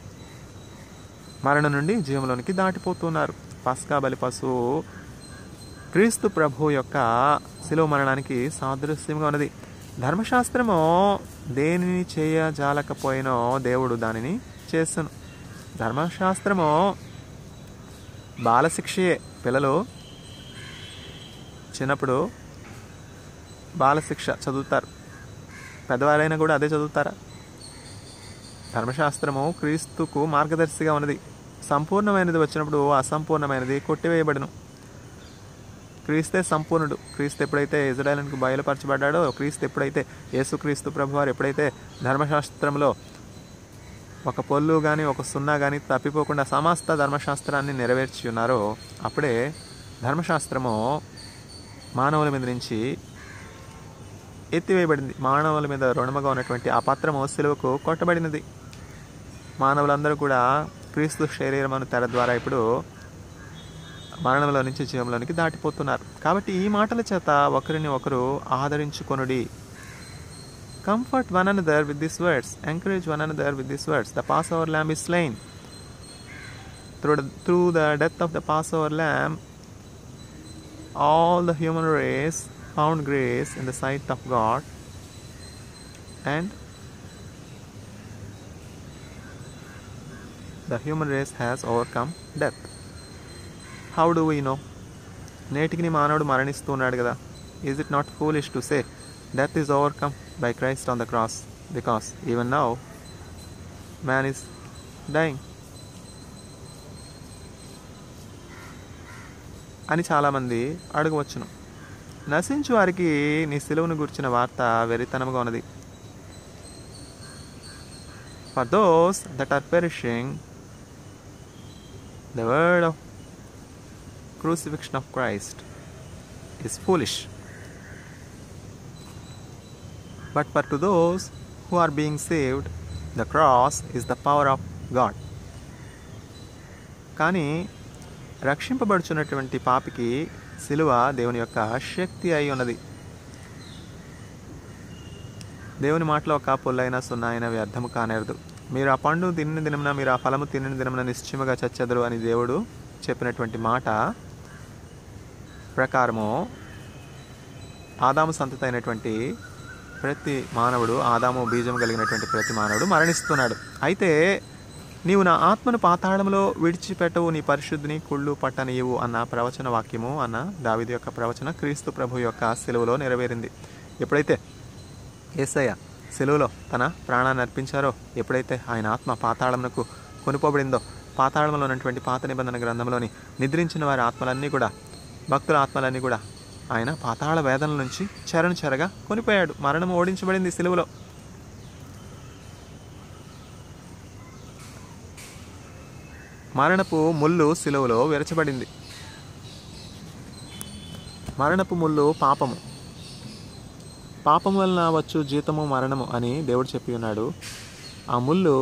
మరణం నుండి జీవంలోనికి దాటిపోతున్నారు. పస్కా బలిపశువు క్రీస్తు ప్రభు యొక్క శిలువ మరణానికి సాదృశ్యంగా ఉన్నది. ధర్మశాస్త్రము దేనిని చేయజాలకపోయినో దేవుడు దానిని చేస్తును. ధర్మశాస్త్రము బాలశిక్షయే. పిల్లలు చిన్నప్పుడు బాలశిక్ష చదువుతారు, పెద్దవారైనా కూడా అదే చదువుతారా? ధర్మశాస్త్రము క్రీస్తుకు మార్గదర్శిగా ఉన్నది. సంపూర్ణమైనది వచ్చినప్పుడు అసంపూర్ణమైనది కొట్టివేయబడును. క్రీస్తే సంపూర్ణుడు. క్రీస్తు ఎప్పుడైతే ఇజ్రాయేలుకు బయలుపరచబడ్డాడో, క్రీస్తు ఎప్పుడైతే యేసుక్రీస్తు ప్రభువారు ఎప్పుడైతే ధర్మశాస్త్రంలో ఒక పొల్లు కానీ ఒక సున్నా కానీ తప్పిపోకుండా సమస్త ధర్మశాస్త్రాన్ని నెరవేర్చి ఉన్నారో, అప్పుడే ధర్మశాస్త్రము మానవుల మీద నుంచి ఎత్తివేయబడింది. మానవుల మీద రుణముగా ఉన్నటువంటి ఆ పత్రము సిలువకు కొట్టబడినది. మానవులందరూ కూడా క్రీస్తు శరీరమును తెర ద్వారా ఇప్పుడు మరణంలో నుంచి జీవంలోనికి దాటిపోతున్నారు. కాబట్టి ఈ మాటల చేత ఒకరిని ఒకరు ఆదరించుకొనుడి. Comfort one another with these words. Encourage one another with these words. The Passover lamb is slain. Through the, through the death of the Passover lamb, all the human race found grace in the sight of God, and the human race has overcome death. How do we know? నేటికి మానవుడు మరణిస్తున్నాడు కదా. Is it not foolish to say death is overcome by Christ on the cross, because even now man is dying అని చాలామంది అడగవచ్చును. నశించు వారికి నీ సిలువను గుర్చిన వార్త వెరితనముగా ఉన్నది. For those that are perishing, the word of crucifixion of Christ is foolish. But for to those who are being saved, the cross is the power of God. కానీ రక్షింపబడుచున్నటువంటి పాపికి సిలువ దేవుని యొక్క శక్తి అయి ఉన్నది. దేవుని మాటలో ఒక పొల్లైన సున్నా అయిన వ్యర్థము కానేరదు. మీరు ఆ పండు తిన్న దినమున, మీరు ఆ ఫలము తిన్న దినమున నిశ్చయముగా చచ్చెదరు అని దేవుడు చెప్పినటువంటి మాట ప్రకారము ఆదాము సంతతి అయినటువంటి ప్రతి మానవుడు, ఆదాము బీజం కలిగినటువంటి ప్రతి మానవుడు మరణిస్తున్నాడు. అయితే నీవు నా ఆత్మను పాతాళంలో విడిచిపెట్టవు, నీ పరిశుద్ధిని కుళ్ళు పట్టనీయవు అన్న ప్రవచన వాక్యము, అన్న దావీదు యొక్క ప్రవచన క్రీస్తు ప్రభు యొక్క సిలువలో నెరవేరింది. ఎప్పుడైతే యేసయ్య సిలువలో తన ప్రాణాన్ని అర్పించారో, ఎప్పుడైతే ఆయన ఆత్మ పాతాళమునకు కొనుపోబడిందో, పాతాళంలో ఉన్నటువంటి పాత నిబంధన గ్రంథంలోని నిద్రించిన వారి ఆత్మలన్నీ కూడా, భక్తుల ఆత్మలన్నీ కూడా ఆయన పాతాళ వేదనల నుంచి చెరను చెరగా కొనిపోయాడు. మరణము ఓడించబడింది సిలువలో. మరణపు ముళ్ళు సిలువలో విరచబడింది. మరణపు ముళ్ళు పాపము. పాపం వలన వచ్చు జీతము మరణము అని దేవుడు చెప్పి ఉన్నాడు. ఆ ముళ్ళు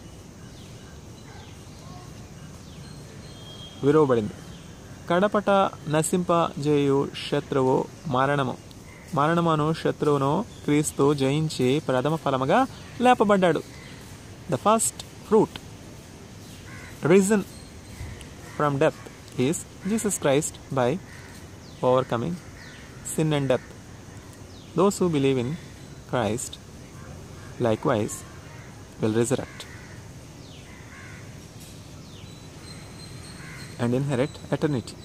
విరవబడింది. కడపట నశింపజేయు శత్రువు మరణము. మరణమును శత్రువును క్రీస్తు జయించి ప్రథమ ఫలముగా లేపబడ్డాడు. The first fruit risen from death is Jesus Christ by overcoming sin and death. Those who believe in Christ likewise will resurrect and inherit eternity.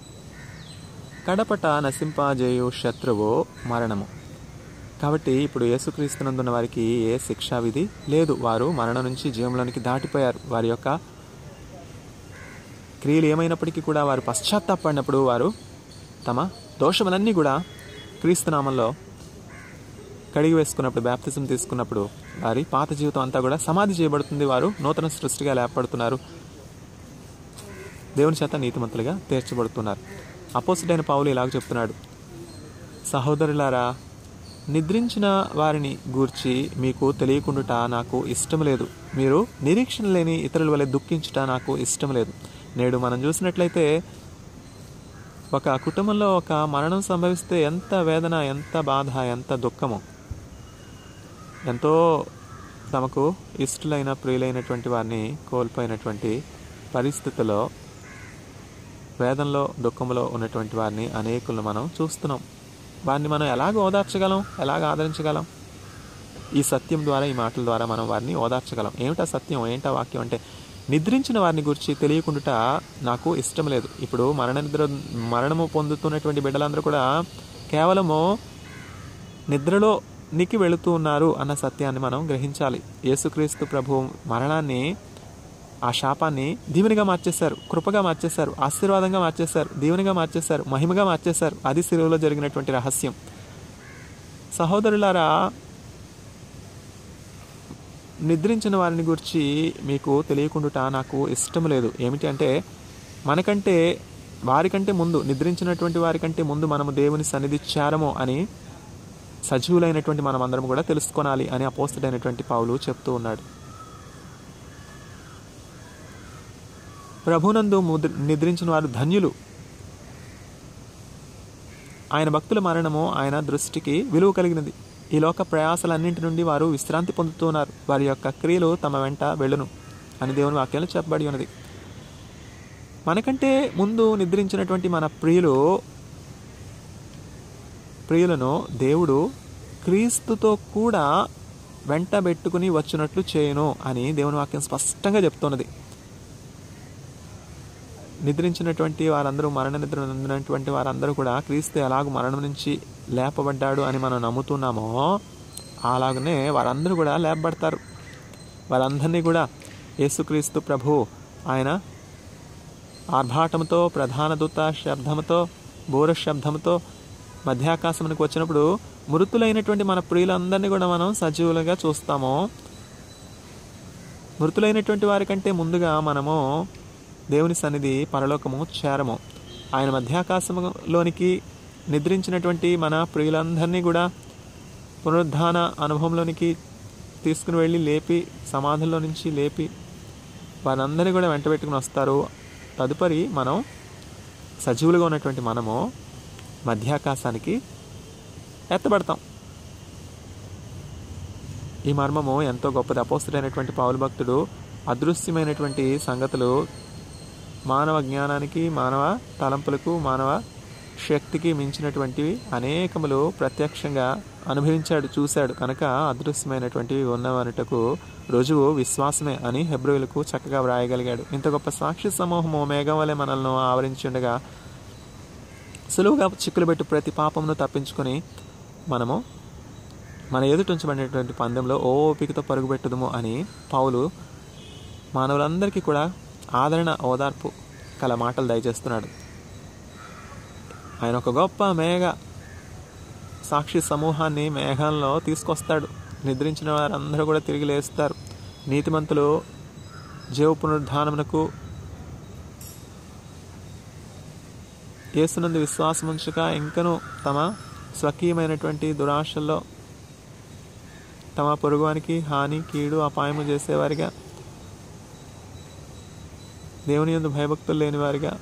కడపట నశింపజేయు శత్రువు మరణము. కాబట్టి ఇప్పుడు యేసుక్రీస్తునందున్న వారికి ఏ శిక్షా విధి లేదు. వారు మరణం నుంచి జీవంలోనికి దాటిపోయారు. వారి యొక్క క్రియలు ఏమైనప్పటికీ కూడా వారు పశ్చాత్తాపడినప్పుడు వారు తమ దోషములన్నీ కూడా క్రీస్తునామంలో కడిగి వేసుకున్నప్పుడు, బ్యాప్తిజం తీసుకున్నప్పుడు వారి పాత జీవితం అంతా కూడా సమాధి చేయబడుతుంది. వారు నూతన సృష్టిగా లేపబడుతున్నారు. దేవుని చేత నీతిమంతులుగా తీర్చబడుతున్నారు. అపోస్తలుడైన పౌలు ఇలాగ చెప్తున్నాడు, సహోదరులారా, నిద్రించిన వారిని గూర్చి మీకు తెలియకుండుట నాకు ఇష్టం లేదు. మీరు నిరీక్షణ లేని ఇతరుల వలె దుఃఖించుట నాకు ఇష్టం లేదు. నేడు మనం చూసినట్లయితే ఒక కుటుంబంలో ఒక మరణం సంభవిస్తే ఎంత వేదన, ఎంత బాధ, ఎంత దుఃఖము. ఎంతో తమకు ఇష్టలైన ప్రియులైనటువంటి వారిని కోల్పోయినటువంటి పరిస్థితుల్లో వేదనలో, దుఃఖంలో ఉన్నటువంటి వారిని అనేకులను మనం చూస్తున్నాం. వారిని మనం ఎలాగ ఓదార్చగలం, ఎలాగ ఆదరించగలం? ఈ సత్యం ద్వారా, ఈ మాటల ద్వారా మనం వారిని ఓదార్చగలం. ఏమిటా సత్యం, ఏంటా వాక్యం అంటే, నిద్రించిన వారిని గురించి తెలియకుండా నాకు ఇష్టం లేదు. ఇప్పుడు మరణ నిద్ర మరణము పొందుతున్నటువంటి బిడ్డలందరూ కూడా కేవలము నిద్రలోనికి వెళుతూ ఉన్నారు అన్న సత్యాన్ని మనం గ్రహించాలి. యేసుక్రీస్తు ప్రభు మరణాన్ని, ఆ శాపాన్ని దీవెనిగా మార్చేశారు, కృపగా మార్చేశారు, ఆశీర్వాదంగా మార్చేశారు, దీవెనిగా మార్చేశారు, మహిమగా మార్చేశారు. అది శిలువలో జరిగినటువంటి రహస్యం. సహోదరులారా, నిద్రించిన వారిని గురించి మీకు తెలియకుండా నాకు ఇష్టం లేదు. ఏమిటి అంటే, మనకంటే వారికంటే ముందు, నిద్రించినటువంటి వారికంటే ముందు మనము దేవుని సన్నిధి చేరము అని సజీవులైనటువంటి మనం అందరం కూడా తెలుసుకోవాలి అని అపోస్తలుడైనటువంటి పౌలు చెప్తూ ఉన్నాడు. ప్రభునందు నిద్రించిన వారు ధన్యులు. ఆయన భక్తుల మరణము ఆయన దృష్టికి విలువ కలిగినది. ఈ లోక ప్రయాసాలన్నింటి నుండి వారు విశ్రాంతి పొందుతున్నారు. వారి యొక్క క్రియలు తమ వెంట వెళ్ళును అని దేవుని వాక్యాలు చెప్పబడి ఉన్నది. మనకంటే ముందు నిద్రించినటువంటి మన ప్రియులు ప్రియులను దేవుడు క్రీస్తుతో కూడా వెంట పెట్టుకుని వచ్చినట్లు చేయును అని దేవుని వాక్యం స్పష్టంగా చెప్తున్నది. నిద్రించినటువంటి వారందరూ, మరణ నిద్ర నొందినటువంటి వారందరూ కూడా క్రీస్తు ఎలాగ మరణం నుంచి లేపబడ్డాడు అని మనం నమ్ముతున్నామో అలాగనే వారందరూ కూడా లేపబడతారు. వారందరినీ కూడా యేసుక్రీస్తు ప్రభు ఆయన ఆర్భాటంతో, ప్రధాన దూత శబ్దంతో, బోర శబ్దంతో మధ్యాకాశమునికి వచ్చినప్పుడు మృతులైనటువంటి మన ప్రియులందరినీ కూడా మనం సజీవులుగా చూస్తాము. మృతులైనటువంటి వారికంటే ముందుగా మనము దేవుని సన్నిధి పరలోకము చేరము. ఆయన మధ్యాకాశంలోనికి నిద్రించినటువంటి మన ప్రియులందరినీ కూడా పునరుద్ధాన అనుభవంలోనికి తీసుకుని వెళ్ళి లేపి, సమాధుల్లో నుంచి లేపి వారందరినీ కూడా వెంట పెట్టుకుని వస్తారు. తదుపరి మనం సజీవులుగా ఉన్నటువంటి మనము మధ్యాకాశానికి ఎత్తబడతాం. ఈ మర్మము ఎంతో గొప్పది. అపోస్తలుడైనటువంటి పౌలు భక్తుడు అదృశ్యమైనటువంటి సంగతులు మానవ జ్ఞానానికి, మానవ తలంపులకు, మానవ శక్తికి మించినటువంటివి అనేకములు ప్రత్యక్షంగా అనుభవించాడు, చూశాడు. కనుక అదృశ్యమైనటువంటివి ఉన్నవనుటకు రుజువు విశ్వాసమే అని హెబ్రీయులకు చక్కగా వ్రాయగలిగాడు. ఇంత గొప్ప సాక్షి సమూహము మేఘం వలె మనల్ని ఆవరించి ఉండగా సులువుగా చిక్కులు పెట్టి ప్రతి పాపమును తప్పించుకొని మనము మన ఎదుటించబడినటువంటి పందెంలో ఓపికతో పరుగుపెట్టుదుము అని పౌలు మానవులందరికీ కూడా ఆదరణ, ఓదార్పు కల మాటలు దయచేస్తున్నాడు. ఆయన ఒక గొప్ప మేఘ సాక్షి సమూహాన్ని మేఘంలో తీసుకొస్తాడు. నిద్రించిన వారందరూ కూడా తిరిగి లేస్తారు. నీతిమంతులు జీవ పునరుద్ధానమునకు యేసునందు విశ్వాసముంచక ఇంకను తమ స్వకీయమైనటువంటి దురాశల్లో తమ పొరుగువానికి హాని, కీడు, అపాయము చేసేవారిగా, దేవుని యందు భయభక్తులు లేనివారిగా,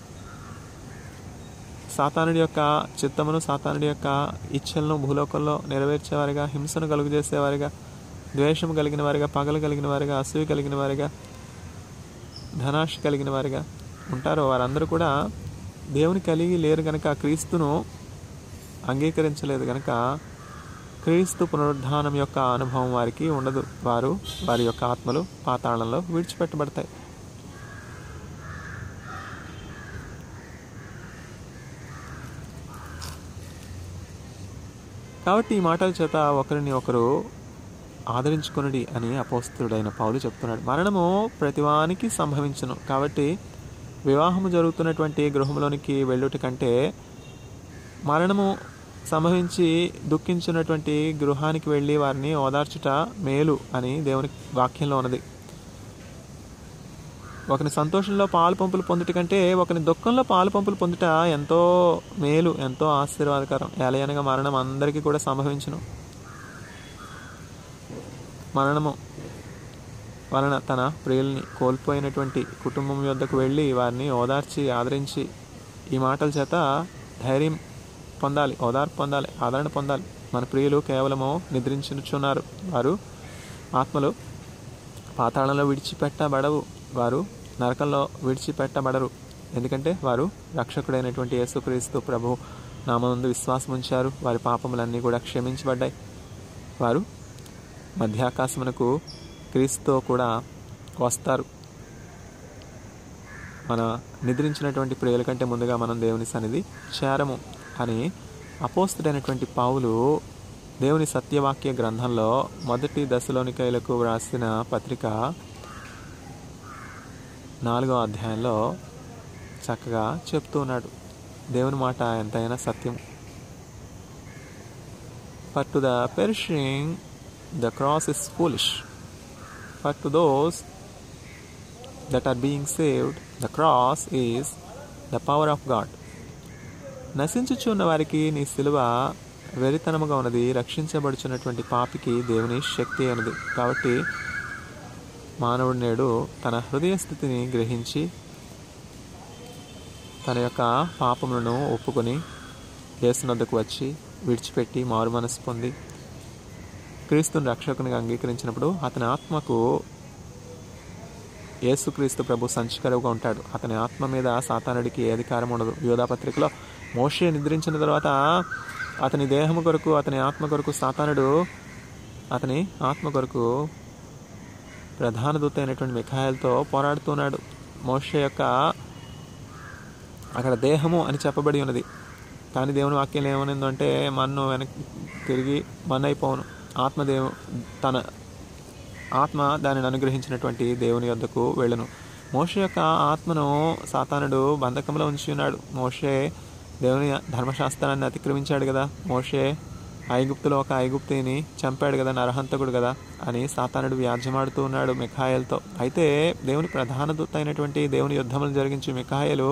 సాతానుడి యొక్క చిత్తమును, సాతానుడి యొక్క ఇచ్చలను భూలోకంలో నెరవేర్చేవారిగా, హింసను కలుగు చేసేవారిగా, ద్వేషం కలిగిన వారిగా, పగలు కలిగిన వారిగా, అసూయ కలిగిన వారిగా, ధనాశ కలిగిన వారిగా ఉంటారో వారందరూ కూడా దేవుని కలిగి లేరు గనక, క్రీస్తును అంగీకరించలేదు గనక క్రీస్తు పునరుద్ధానం యొక్క అనుభవం వారికి ఉండదు. వారు వారి యొక్క ఆత్మలు పాతాళంలో విడిచిపెట్టబడతాయి. కాబట్టి ఈ మాటల చేత ఒకరిని ఒకరు ఆదరించుకొనుడి అని అపోస్తలుడైన పౌలు చెప్తున్నాడు. మరణము ప్రతివానికి సంభవించును. కాబట్టి వివాహము జరుగుతున్నటువంటి గృహంలోనికి వెళ్ళుట కంటే మరణము సంభవించి దుఃఖించినటువంటి గృహానికి వెళ్ళి వారిని ఓదార్చుట మేలు అని దేవుని వాక్యంలో ఉన్నది. ఒకని సంతోషంలో పాలు పంపులు పొందుట కంటే ఒకని దుఃఖంలో పాలు పంపులు పొందుట ఎంతో మేలు, ఎంతో ఆశీర్వాదకరం. ఎలయనగా మరణం అందరికీ కూడా సంభవించును. మరణము వలన తన ప్రియుల్ని కోల్పోయినటువంటి కుటుంబం యొద్దకు వెళ్ళి వారిని ఓదార్చి ఆదరించి ఈ మాటల చేత ధైర్యం పొందాలి, ఓదార్పు పొందాలి, ఆదరణ పొందాలి. మన ప్రియులు కేవలము నిద్రించుచున్నారు. వారు ఆత్మలు పాతాళంలో విడిచిపెట్టబడవు, వారు నరకంలో విడిచిపెట్టబడరు. ఎందుకంటే వారు రక్షకుడైనటువంటి యేసుక్రీస్తు ప్రభు నామమునందు విశ్వాసం ఉంచారు. వారి పాపములన్నీ కూడా క్షమించబడ్డాయి. వారు మధ్యాకాశమునకు క్రీస్తుతో కూడా వస్తారు. మన నిద్రించినటువంటి ప్రియుల కంటే ముందుగా మనం దేవుని సన్నిధి చేరము అని అపోస్తలుడైనటువంటి పౌలు దేవుని సత్యవాక్య గ్రంథంలో మొదటి దశలోనికైలకు వ్రాసిన పత్రిక నాలుగో అధ్యాయంలో చక్కగా చెప్తూ ఉన్నాడు. దేవుని మాట ఎంతైనా సత్యం. For to the perishing the cross is foolish, but to those that are being saved the cross is the power of God. నశించుచున్న వారికి నీ సిలువ వెరితనముగా ఉన్నది, రక్షించబడుచున్నటువంటి పాపికి దేవుని శక్తి ఉన్నది. కాబట్టి మానవుడు నేడు తన హృదయ స్థితిని గ్రహించి తన యొక్క పాపములను ఒప్పుకొని యేసునొద్దకు వచ్చి విడిచిపెట్టి మారు మనసు పొంది క్రీస్తుని రక్షకునిగా అంగీకరించినప్పుడు అతని ఆత్మకు యేసుక్రీస్తు ప్రభు సంచికరువుగా ఉంటాడు. అతని ఆత్మ మీద సాతానుడికి ఏ అధికారం ఉండదు. యోధా పత్రికలో మోషే నిద్రించిన తర్వాత అతని దేహము కొరకు, అతని ఆత్మ కొరకు సాతానుడు అతని ఆత్మ కొరకు ప్రధాన దూత అయినటువంటి మిఖాయేలుతో పోరాడుతున్నాడు. మోషే యొక్క అక్కడ దేహము అని చెప్పబడి ఉన్నది, కానీ దేవుని వాక్యం ఏమనిందంటే మన్ను వెనక్కి తిరిగి మన్నైపోవును. ఆత్మదేవు తన ఆత్మ దానిని అనుగ్రహించినటువంటి దేవుని యొద్దకు వెళ్ళను. మోషే యొక్క ఆత్మను సాతానుడు బంధకంలో ఉంచి ఉన్నాడు. మోషే దేవుని ధర్మశాస్త్రాన్ని అతిక్రమించాడు కదా, మోషే ఐగుప్తులో ఒక ఐగుప్తిని చంపాడు కదా, నరహంతకుడు కదా అని సాతానుడు వ్యాజ్యమాడుతూ ఉన్నాడు మిఖాయేలుతో. అయితే దేవుని ప్రధాన దూత అయినటువంటి దేవుని యుద్ధములు జరిగించి మిఖాయేలు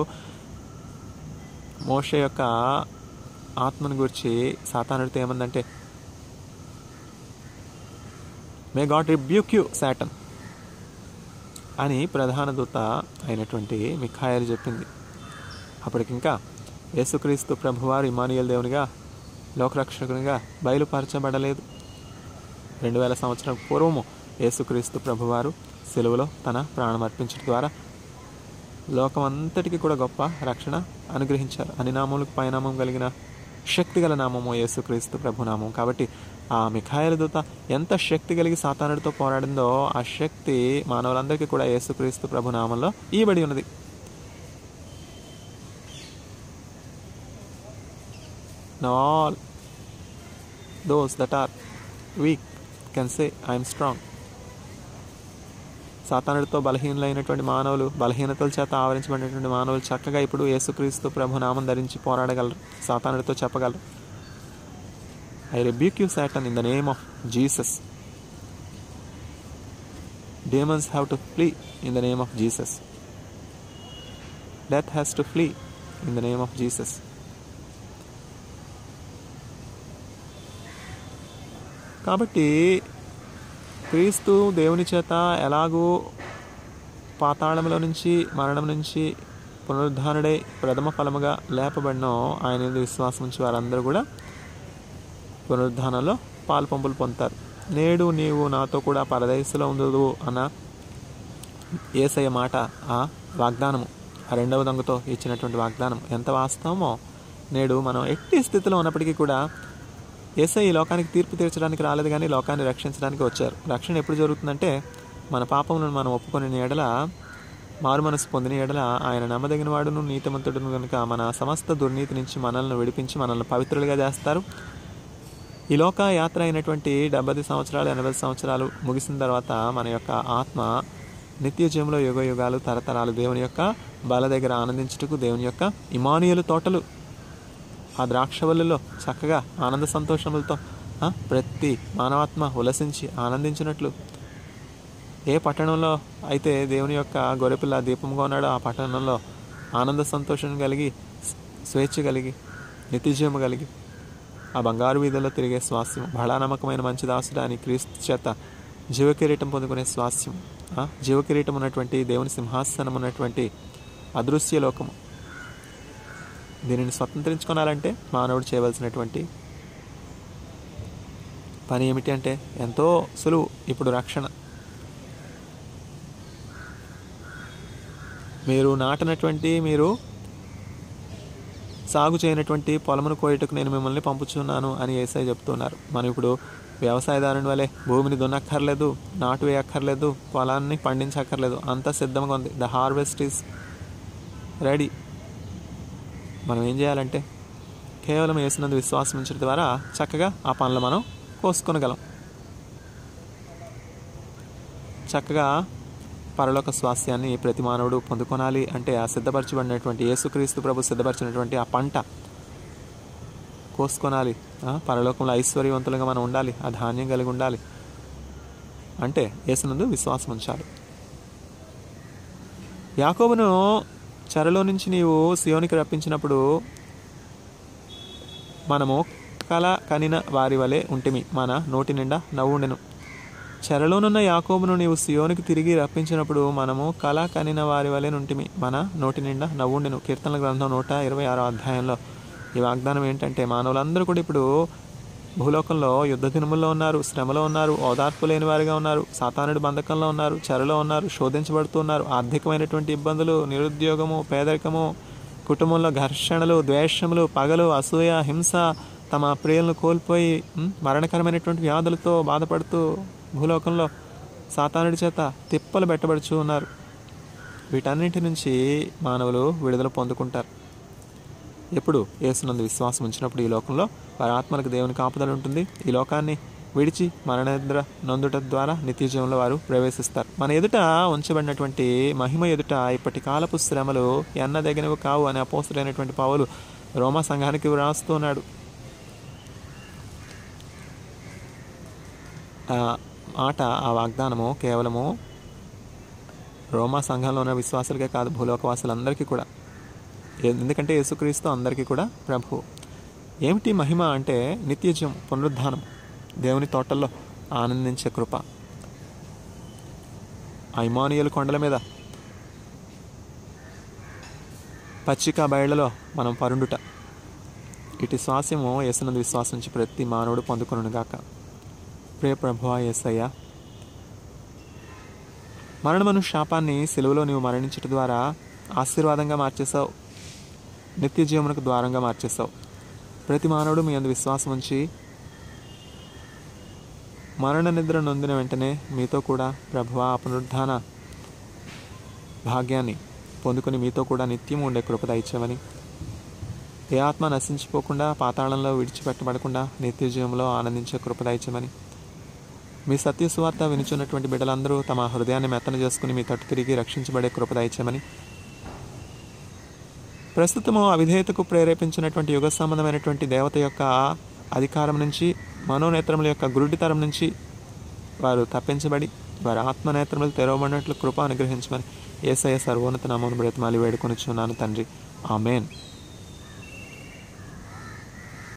మోషే యొక్క ఆత్మను గురించి సాతానుడితో ఏమందంటే, may God rebuke you Satan అని ప్రధాన దూత అయినటువంటి మిఖాయేలు చెప్పింది. అప్పటికింకా యేసుక్రీస్తు ప్రభువారు ఇమ్మానుయేల్ దేవునిగా, లోకరక్షకునిగా బయలుపరచబడలేదు. రెండు వేల సంవత్సరం పూర్వము యేసుక్రీస్తు ప్రభువారు సిలువలో తన ప్రాణం అర్పించడం ద్వారా లోకమంతటికి కూడా గొప్ప రక్షణ అనుగ్రహించారు. అన్ని నామములకు పైనామం కలిగిన శక్తి గల నామము యేసుక్రీస్తు ప్రభునామం. కాబట్టి ఆ మిఖాయేలు దూత ఎంత శక్తి కలిగి సాతానుడితో పోరాడిందో ఆ శక్తి మానవులందరికీ కూడా యేసుక్రీస్తు ప్రభునామంలో ఇవ్వబడి ఉన్నది. Now all those that are weak can say, I am strong. సాతానుడితో బలహీనులైనటువంటి మానవులు, బలహీనతల చేత ఆవరించబడినటువంటి మానవులు చక్కగా ఇప్పుడు యేసుక్రీస్తు ప్రభు నామం ధరించి పోరాడగలరు. సాతానుడితో చెప్పగలరు, I rebuke you Satan in the name of Jesus. Demons have to flee in the name of Jesus. Death has to flee in the name of Jesus. కాబట్టి క్రీస్తు దేవుని చేత ఎలాగూ పాతాళంలో నుంచి మరణం నుంచి పునరుద్ధానుడై ప్రథమ ఫలముగా లేపబడినో ఆయన మీద విశ్వాసం ఉంచి వారందరూ కూడా పునరుద్ధానంలో పాలు పంపులు పొందుతారు. నేడు నీవు నాతో కూడా పరదేశంలో ఉండదు అన్న యేసయ్య మాట, ఆ వాగ్దానము, ఆ రెండవ దొంగతో ఇచ్చినటువంటి వాగ్దానం ఎంత వాస్తవమో నేడు మనం ఎట్టి స్థితిలో ఉన్నప్పటికీ కూడా యేసయ్య ఈ లోకానికి తీర్పు తీర్చడానికి రాలేదు, కానీ లోకాన్ని రక్షించడానికి వచ్చారు. రక్షణ ఎప్పుడు జరుగుతుందంటే మన పాపములను మనం ఒప్పుకొని ఎడల, మారు మనసు పొందిన ఎడల ఆయన నమ్మదగిన వాడును నీతిమంతుడును కనుక మన సమస్త దుర్నీతి నుంచి మనల్ని విడిపించి మనల్ని పవిత్రులుగా చేస్తారు. ఈ లోక యాత్ర అయినటువంటి డెబ్బై సంవత్సరాలు ఎనభై సంవత్సరాలు ముగిసిన తర్వాత మన యొక్క ఆత్మ నిత్య జీవంలో యుగ యుగాలు తరతరాలు దేవుని యొక్క బల దగ్గర ఆనందించుటకు దేవుని యొక్క ఇమానుయేలు తోటలు ఆ ద్రాక్షవల్లిలో చక్కగా ఆనంద సంతోషములతో ప్రతి మానవాత్మ ఉల్లసించి ఆనందించినట్లు, ఏ పట్టణంలో అయితే దేవుని యొక్క గొర్రెపిల్ల దీపంగా ఉన్నాడో ఆ పట్టణంలో ఆనంద సంతోషం కలిగి స్వేచ్ఛ కలిగి నిత్యజీవము కలిగి ఆ బంగారు వీధుల్లో తిరిగే స్వాస్థ్యం, బహళ నమ్మకమైన మంచి దాసుడు అని క్రీస్తు చేత జీవకిరీటం పొందుకునే స్వాస్థ్యం, జీవకిరీటం ఉన్నటువంటి దేవుని సింహాసనం ఉన్నటువంటి అదృశ్య లోకము, దీనిని స్వతంత్రించుకోవాలంటే మానవుడు చేయవలసినటువంటి పని ఏమిటి అంటే ఎంతో సులువు. ఇప్పుడు రక్షణ, మీరు నాటినటువంటి మీరు సాగు చేయనటువంటి పొలమును కోయటకు నేను మిమ్మల్ని పంపుచున్నాను అని యేసయ్య చెప్తున్నారు. మనం ఇప్పుడు వ్యవసాయదారుని వలె భూమిని దున్నక్కర్లేదు, నాటు వేయక్కర్లేదు, పొలాన్ని పండించక్కర్లేదు, అంతా సిద్ధంగా ఉంది. The harvest is ready. మనం ఏం చేయాలంటే కేవలం యేసునందు విశ్వాసం ఉంచడం ద్వారా చక్కగా ఆ పనులు మనం కోసుకొనగలం. చక్కగా పరలోక స్వాస్థ్యాన్ని ప్రతి మానవుడు పొందుకొనాలి అంటే ఆ సిద్ధపరచబడినటువంటి యేసుక్రీస్తు ప్రభు సిద్ధపరిచినటువంటి ఆ పంట కోసుకొనాలి. పరలోకంలో ఐశ్వర్యవంతులుగా మనం ఉండాలి, ఆ ధాన్యం కలిగి ఉండాలి అంటే యేసునందు విశ్వాసం ఉంచాలి. యాకోబును చెరలో నుంచి నీవు సియోనికి రప్పించినప్పుడు మనము కల కనిన వారి వలె ఉంటిమి, మన నోటి నిండా నవ్వుండెను. చెరలోనున్న యాకోబును నీవు సియోనికి తిరిగి రప్పించినప్పుడు మనము కళ కనిన వారి వలె నుంటిమి, మన నోటి నిండా నవ్వుండెను. కీర్తనల గ్రంథం నూట ఇరవై ఆరో అధ్యాయంలో ఈ వాగ్దానం ఏంటంటే మానవులందరూ కూడా ఇప్పుడు భూలోకంలో యుద్ధ దినముల్లో ఉన్నారు, శ్రమలో ఉన్నారు, ఓదార్పు లేని వారిగా ఉన్నారు, సాతానుడి బంధకంలో ఉన్నారు, చెరలో ఉన్నారు, శోధించబడుతున్నారు. ఆర్థికమైనటువంటి ఇబ్బందులు, నిరుద్యోగము, పేదరికము, కుటుంబంలో ఘర్షణలు, ద్వేషములు, పగలు, అసూయ, హింస, తమ ప్రియులను కోల్పోయి మరణకరమైనటువంటి వ్యాధులతో బాధపడుతూ భూలోకంలో సాతానుడి చేత తిప్పలు పెట్టబడుచు ఉన్నారు. వీటన్నింటి నుంచి మానవులు విడుదల పొందుకుంటారు ఎప్పుడు యేసునందు విశ్వాసం ఉంచినప్పుడు. ఈ లోకంలో వారి ఆత్మలకు దేవుని కాపుదల ఉంటుంది. ఈ లోకాన్ని విడిచి మరణనిద్ర నొందుట ద్వారా నిత్య జీవంలో వారు ప్రవేశిస్తారు. మన ఎదుట ఉంచబడినటువంటి మహిమ ఎదుట ఇప్పటి కాలపు శ్రమలు ఎన్నదగినవి కావు అని అపోస్తుడైనటువంటి పౌలు రోమా సంఘానికి వ్రాస్తూ ఉన్నాడు. మాట ఆ వాగ్దానము కేవలము రోమా సంఘంలో ఉన్న విశ్వాసులకే కాదు, భూలోకవాసులందరికీ కూడా. ఎందుకంటే యేసుక్రీస్తు అందరికీ కూడా ప్రభు. ఏమిటి మహిమ అంటే నిత్యజీవం, పునరుద్ధానం, దేవుని తోటల్లో ఆనందించే కృప, ఇమ్మానుయేలు కొండల మీద పచ్చిక బయళ్లలో మనం పరుండుట, ఇటు స్వాస్యము యేసునందు విశ్వాసం నుంచి ప్రతి మానవుడు పొందుకొనుగాక. ప్రియ ప్రభువా యేసయ్య, మరణమను శాపాన్ని సిలువలో నీవు మరణించడం ద్వారా ఆశీర్వాదంగా మార్చేసావు, నిత్య జీవమునకు ద్వారంగా మార్చేసావు. ప్రతి మానవుడు మీ అందు విశ్వాసం ఉంచి మరణ నిద్ర నొందిన వెంటనే మీతో కూడా ప్రభువా పునరుద్ధాన భాగ్యాన్ని పొందుకొని మీతో కూడా నిత్యం ఉండే కృప దయచేయమని, ఏ ఆత్మ నశించిపోకుండా పాతాళంలో విడిచిపెట్టబడకుండా నిత్య జీవంలో ఆనందించే కృప దయచేయమని, మీ సత్య సువార్త వినుచున్నటువంటి బిడ్డలందరూ తమ హృదయాన్ని మెత్తన చేసుకుని మీ తట్టు తిరిగి రక్షించబడే కృప దయచేయమని, ప్రస్తుతము అవిధేయతకు ప్రేరేపించినటువంటి యుగ సంబంధమైనటువంటి దేవత యొక్క అధికారం నుంచి, మనోనేత్రముల యొక్క గురుడితరం నుంచి వారు తప్పించబడి వారి ఆత్మనేత్రములు తెరవబడినట్లు కృప అనుగ్రహించమని యేసయ్య సర్వోన్నత నామమున బ్రతిమాలి వేడుకొనుచున్నాను తండ్రి. ఆమేన్.